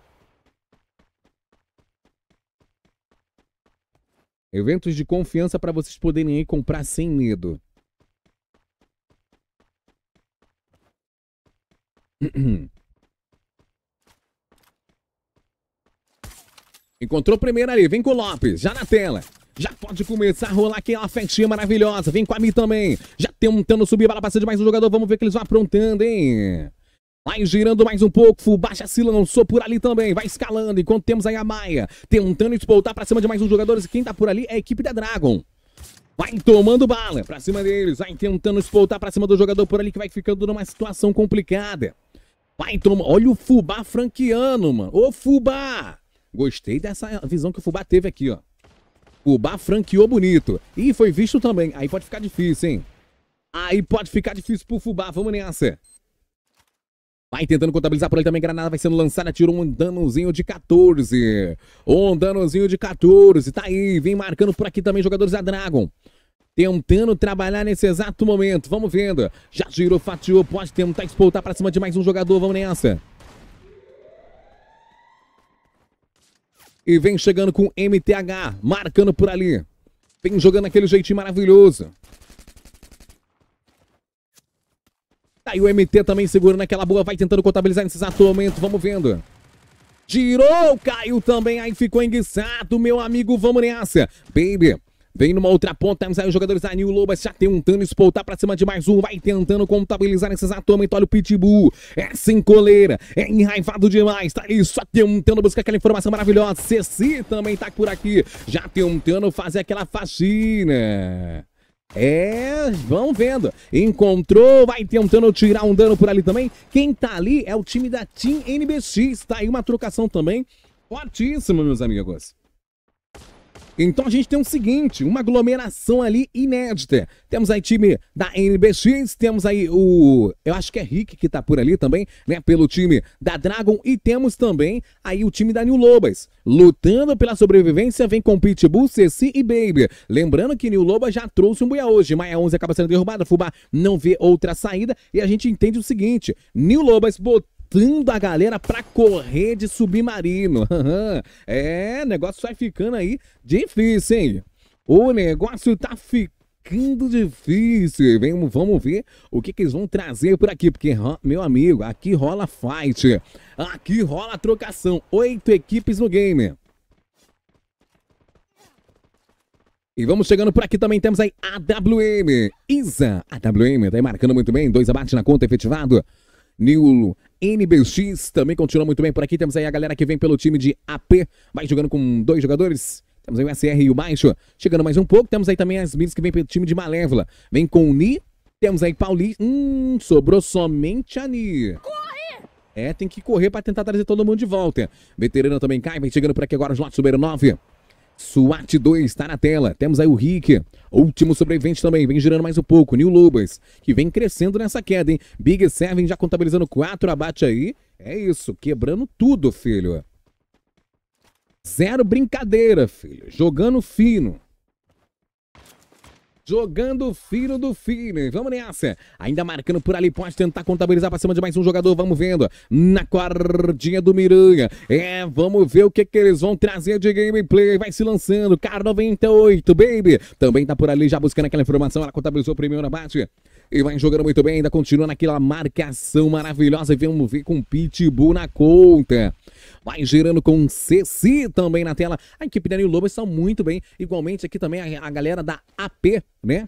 Eventos de confiança para vocês poderem aí comprar sem medo. Encontrou o primeiro ali, vem com o Lopes, já na tela. Já pode começar a rolar aquela festinha maravilhosa. Vem com a Mi também. Já tentando subir para passar de mais um jogador. Vamos ver que eles vão aprontando, hein? Vai girando mais um pouco. Fubá já se lançou por ali também. Vai escalando. Enquanto temos aí a Maia tentando explotar para cima de mais um jogador. E quem tá por ali é a equipe da Dragon. Vai tomando bala para cima deles. Vai tentando explotar para cima do jogador por ali que vai ficando numa situação complicada. Vai tomando. Olha o Fubá franqueando, mano. Ô, Fubá! Gostei dessa visão que o Fubá teve aqui, ó. Fubá franqueou bonito. E foi visto também. Aí pode ficar difícil, hein? Aí pode ficar difícil pro Fubá. Vamos nessa. Vai tentando contabilizar por ali também. Granada vai sendo lançada. Tirou um danozinho de quatorze. Um danozinho de quatorze. Tá aí. Vem marcando por aqui também jogadores da Dragon. Tentando trabalhar nesse exato momento. Vamos vendo. Já girou, fatiou. Pode tentar explotar pra cima de mais um jogador. Vamos nessa. E vem chegando com M T H, marcando por ali. Vem jogando aquele jeitinho maravilhoso. Tá aí o M T também segurando aquela boa, vai tentando contabilizar nesse exato momento, vamos vendo. Girou, caiu também, aí ficou enguiçado, meu amigo, vamos nessa. Baby, vem numa outra ponta, temos aí os jogadores da New Lobas já tentando explotar pra cima de mais um, vai tentando contabilizar nesse exato momento, olha o Pitbull, é sem coleira, é enraivado demais, tá aí só tentando buscar aquela informação maravilhosa, Ceci também tá por aqui, já tentando fazer aquela faxina. É, vamos vendo, encontrou, vai tentando tirar um dano por ali também, quem tá ali é o time da Team N B X, tá aí uma trocação também, fortíssima, meus amigos. Então a gente tem o seguinte, uma aglomeração ali inédita. Temos aí time da N B X, temos aí o, eu acho que é Rick que tá por ali também, né, pelo time da Dragon, e temos também aí o time da New Lobas. Lutando pela sobrevivência, vem com Pitbull, Ceci e Baby. Lembrando que New Lobas já trouxe um Buia hoje, Maia onze acaba sendo derrubada, Fubá não vê outra saída, e a gente entende o seguinte, New Lobas botou a galera pra correr de submarino. É, negócio vai ficando aí difícil, hein? O negócio tá ficando difícil. Vamos, vamos ver o que, que eles vão trazer por aqui, porque, meu amigo, aqui rola fight. Aqui rola trocação. Oito equipes no game. E vamos chegando por aqui também, temos aí a W M. Isa, a W M tá aí marcando muito bem, dois abates na conta efetivado. New N B X também continua muito bem por aqui. Temos aí a galera que vem pelo time de A P. Vai jogando com dois jogadores. Temos aí o S R e o Baixo. Chegando mais um pouco. Temos aí também as Miras que vem pelo time de Malévola. Vem com o Ni. Temos aí Pauli. Hum, sobrou somente a Ni. Corre! É, tem que correr para tentar trazer todo mundo de volta. Veterano também cai. Vem chegando por aqui agora o Slot Super nove. SWAT dois está na tela. Temos aí o Rick, último sobrevivente também, vem girando mais um pouco. New Lobas, que vem crescendo nessa queda, hein? Big Seven já contabilizando quatro abate aí. É isso, quebrando tudo, filho. Zero brincadeira, filho. Jogando fino. Jogando fino do fino. Vamos nessa. Ainda marcando por ali. Pode tentar contabilizar para cima de mais um jogador. Vamos vendo. Na cordinha do Miranha. É, vamos ver o que, que eles vão trazer de gameplay. Vai se lançando. Car noventa e oito, baby. Também tá por ali já buscando aquela informação. Ela contabilizou o primeiro abate. E vai jogando muito bem. Ainda continua naquela marcação maravilhosa. E vamos ver com Pitbull na conta. Vai girando com Ceci também na tela. A equipe da New Lobas está muito bem. Igualmente aqui também a, a galera da A P, né?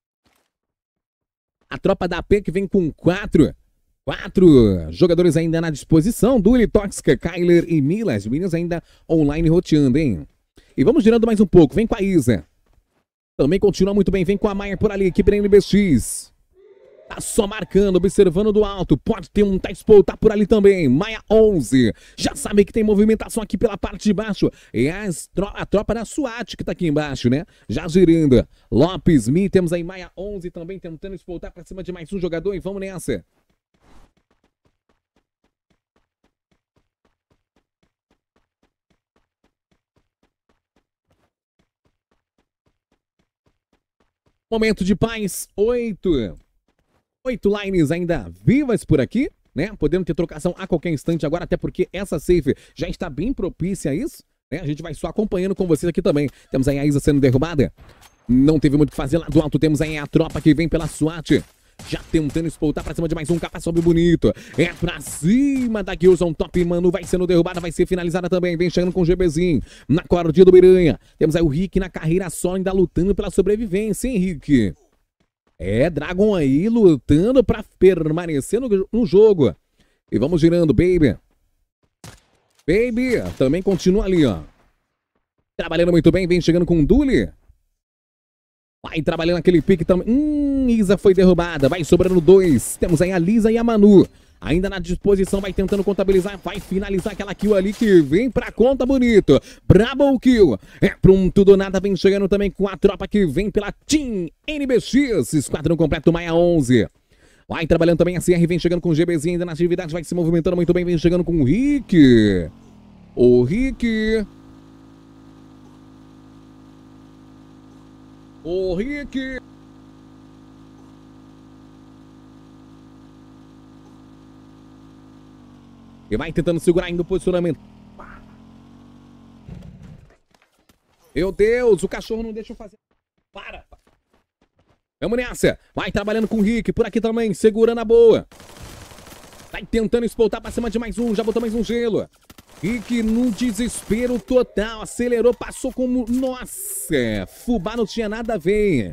A tropa da A P que vem com quatro. Quatro jogadores ainda na disposição. Duli, Tóxica, Kyler e Mila. As meninas ainda online roteando, hein? E vamos girando mais um pouco. Vem com a Isa. Também continua muito bem. Vem com a Maia por ali. Equipe da N B X. Tá só marcando, observando do alto. Pode ter um Taispol, tá por ali também. Maia onze. Já sabe que tem movimentação aqui pela parte de baixo. É as tro a tropa da SWAT que tá aqui embaixo, né? Já girando. Lopes, Mi. Temos aí Maia onze também tentando explotar pra cima de mais um jogador. E vamos nessa. Momento de paz. Oito. Oito lines ainda vivas por aqui, né? Podendo ter trocação a qualquer instante agora, até porque essa safe já está bem propícia a isso, né? A gente vai só acompanhando com vocês aqui também. Temos aí a Isa sendo derrubada. Não teve muito o que fazer lá do alto. Temos aí a tropa que vem pela SWAT. Já tentando explotar pra cima de mais um. Capa sobe bonito. É pra cima da Gilson. Top Manu vai sendo derrubada, vai ser finalizada também. Vem chegando com o GBzinho na cordinha do Miranha. Temos aí o Rick na carreira só, ainda lutando pela sobrevivência, hein, Rick? É, Dragon aí lutando pra permanecer no, no jogo. E vamos girando, baby. Baby, também continua ali, ó. Trabalhando muito bem, vem chegando com o Duli. Vai trabalhando aquele pique também. Hum, Isa foi derrubada, vai sobrando dois. Temos aí a Lisa e a Manu. Ainda na disposição, vai tentando contabilizar, vai finalizar aquela kill ali que vem pra conta bonito. Brabo kill. É pronto, tudo nada, vem chegando também com a tropa que vem pela Team N B X. Esquadrão completo, Maia onze. Vai trabalhando também a C R, vem chegando com o GBzinho ainda na atividade, vai se movimentando muito bem, vem chegando com o Rick. O Rick. O Rick. E vai tentando segurar ainda o posicionamento. Meu Deus, o cachorro não deixa eu fazer. Para. Vamos nessa. Vai trabalhando com o Rick. Por aqui também, segurando a boa. Vai tentando explotar pra cima de mais um. Já botou mais um gelo. Rick num desespero total. Acelerou, passou como... Nossa, Fubá não tinha nada a ver.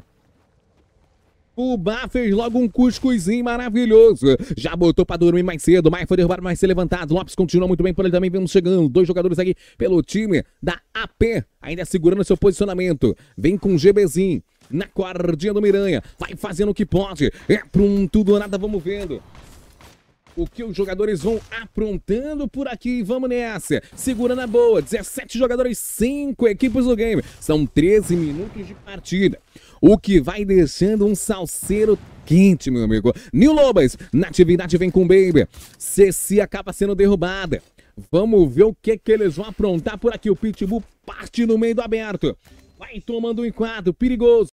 Fubá fez logo um cuscuzinho maravilhoso. Já botou pra dormir mais cedo. Maia foi derrubado, mas ser levantado. Lopes continua muito bem por ele também. Vemos chegando. Dois jogadores aqui pelo time da A P. Ainda segurando seu posicionamento. Vem com o GBzinho na cordinha do Miranha. Vai fazendo o que pode. É pra um tudo ou nada, vamos vendo. o que os jogadores vão aprontando por aqui. Vamos nessa. Segura na boa. dezessete jogadores, cinco equipes no game. São treze minutos de partida. O que vai deixando um salseiro quente, meu amigo. New Lobas, na atividade vem com Baby. Ceci acaba sendo derrubada. Vamos ver o que, que eles vão aprontar por aqui. O Pitbull parte no meio do aberto. Vai tomando um enquadro, perigoso.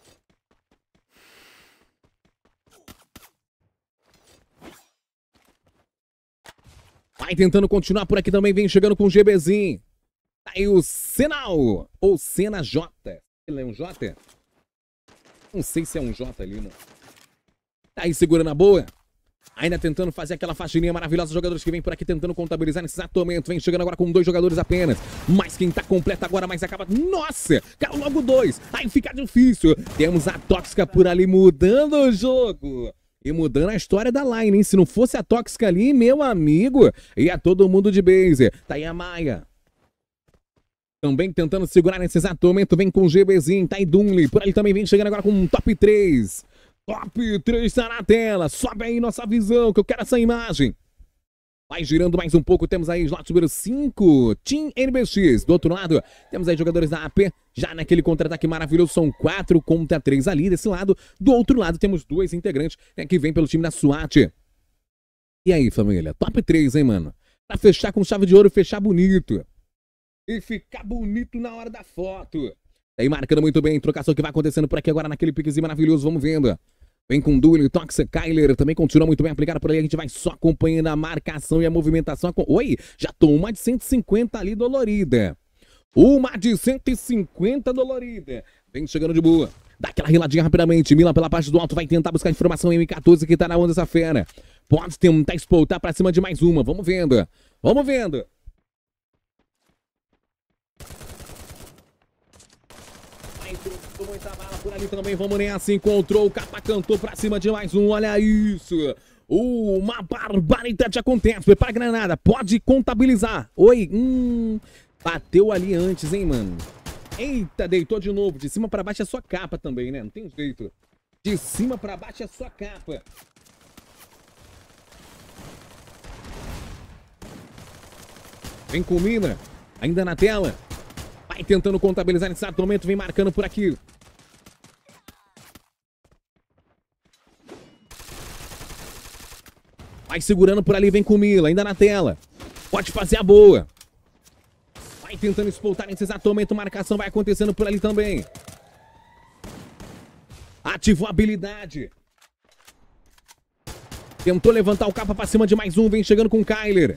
Vai tentando continuar por aqui também, vem chegando com o GBzinho. Tá aí o Senal, ou Sena J. Ele é um J? Não sei se é um J ali, não. Tá aí segurando a boa. Ainda tentando fazer aquela faxininha maravilhosa. Jogadores que vêm por aqui tentando contabilizar nesse exato momento. Vem chegando agora com dois jogadores apenas. Mas quem tá completo agora, mais acaba... Nossa! Caiu logo dois. Aí fica difícil. Temos a Tóxica por ali mudando o jogo. E mudando a história da line, hein? Se não fosse a Tóxica ali, meu amigo, ia todo mundo de base. Tá aí a Maia. Também tentando segurar nesse exato momento. Vem com o GBzinho. Tá aí Dunley. Por ali também vem chegando agora com um top três. Top três tá na tela. Sobe aí nossa visão, que eu quero essa imagem. Vai girando mais um pouco. Temos aí slot número cinco. Team N B X. Do outro lado, temos aí jogadores da A P. Já naquele contra-ataque maravilhoso. São quatro contra três ali desse lado. Do outro lado, temos dois integrantes, né, que vem pelo time da SWAT. E aí, família? Top três, hein, mano? Pra fechar com chave de ouro, fechar bonito. E ficar bonito na hora da foto. Aí marcando muito bem. Trocação que vai acontecendo por aqui agora naquele piquezinho maravilhoso. Vamos vendo. Vem com Dooley, Toxic, Kyler, também continua muito bem aplicado por aí, a gente vai só acompanhando a marcação e a movimentação. Oi, já tô uma de cento e cinquenta ali dolorida. Uma de cento e cinquenta dolorida. Vem chegando de boa. Dá aquela riladinha rapidamente. Mila pela parte do alto vai tentar buscar informação. M quatorze que tá na onda essa fera. Pode tentar explotar pra cima de mais uma. Vamos vendo. Vamos vendo. Muita bala por ali também, vamos nessa, encontrou o capa, cantou pra cima de mais um, olha isso, uma barbaridade acontece, prepara a granada, pode contabilizar, oi, hum, bateu ali antes, hein, mano, eita, deitou de novo, de cima pra baixo é sua capa também, né, não tem jeito, de cima pra baixo é sua capa. Vem com mina, ainda na tela. Vai tentando contabilizar nesse exato momento, vem marcando por aqui. Vai segurando por ali, vem com Mila, ainda na tela. Pode fazer a boa. Vai tentando explotar nesse exato momento, marcação vai acontecendo por ali também. Ativou a habilidade. Tentou levantar o capa pra cima de mais um, vem chegando com o Kyler.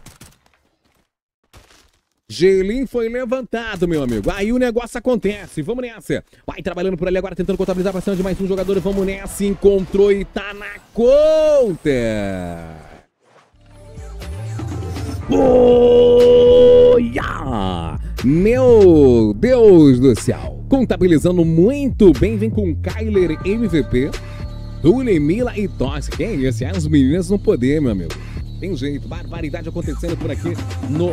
Gelim foi levantado, meu amigo. Aí o negócio acontece. Vamos nessa. Vai trabalhando por ali agora, tentando contabilizar pra cima de mais um jogador. Vamos nessa. Encontrou e tá na conta. Olha! Meu Deus do céu. Contabilizando muito bem. Vem com Kyler M V P. Dooley, Mila e Toxic. Quem é isso? As meninas no poder, meu amigo. Tem jeito. Barbaridade acontecendo por aqui no...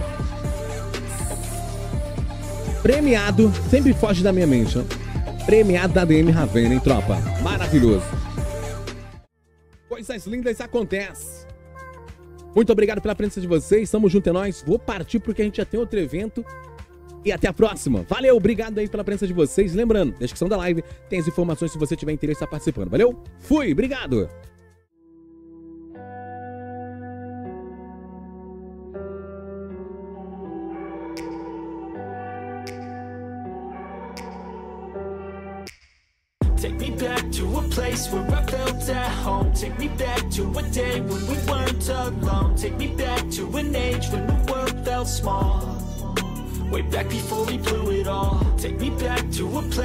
Premiado, sempre foge da minha mente, ó. Premiado da D M Ravena, hein, tropa? Maravilhoso. Coisas lindas acontecem. Muito obrigado pela presença de vocês. Estamos juntos, é nóis. Vou partir porque a gente já tem outro evento. E até a próxima. Valeu, obrigado aí pela presença de vocês. Lembrando, na descrição da live tem as informações se você tiver interesse em estar participando. Valeu? Fui, obrigado. Take me back to a place where I felt at home. Take me back to a day when we weren't alone. Take me back to an age when the world felt small. Way back before we blew it all. Take me back to a place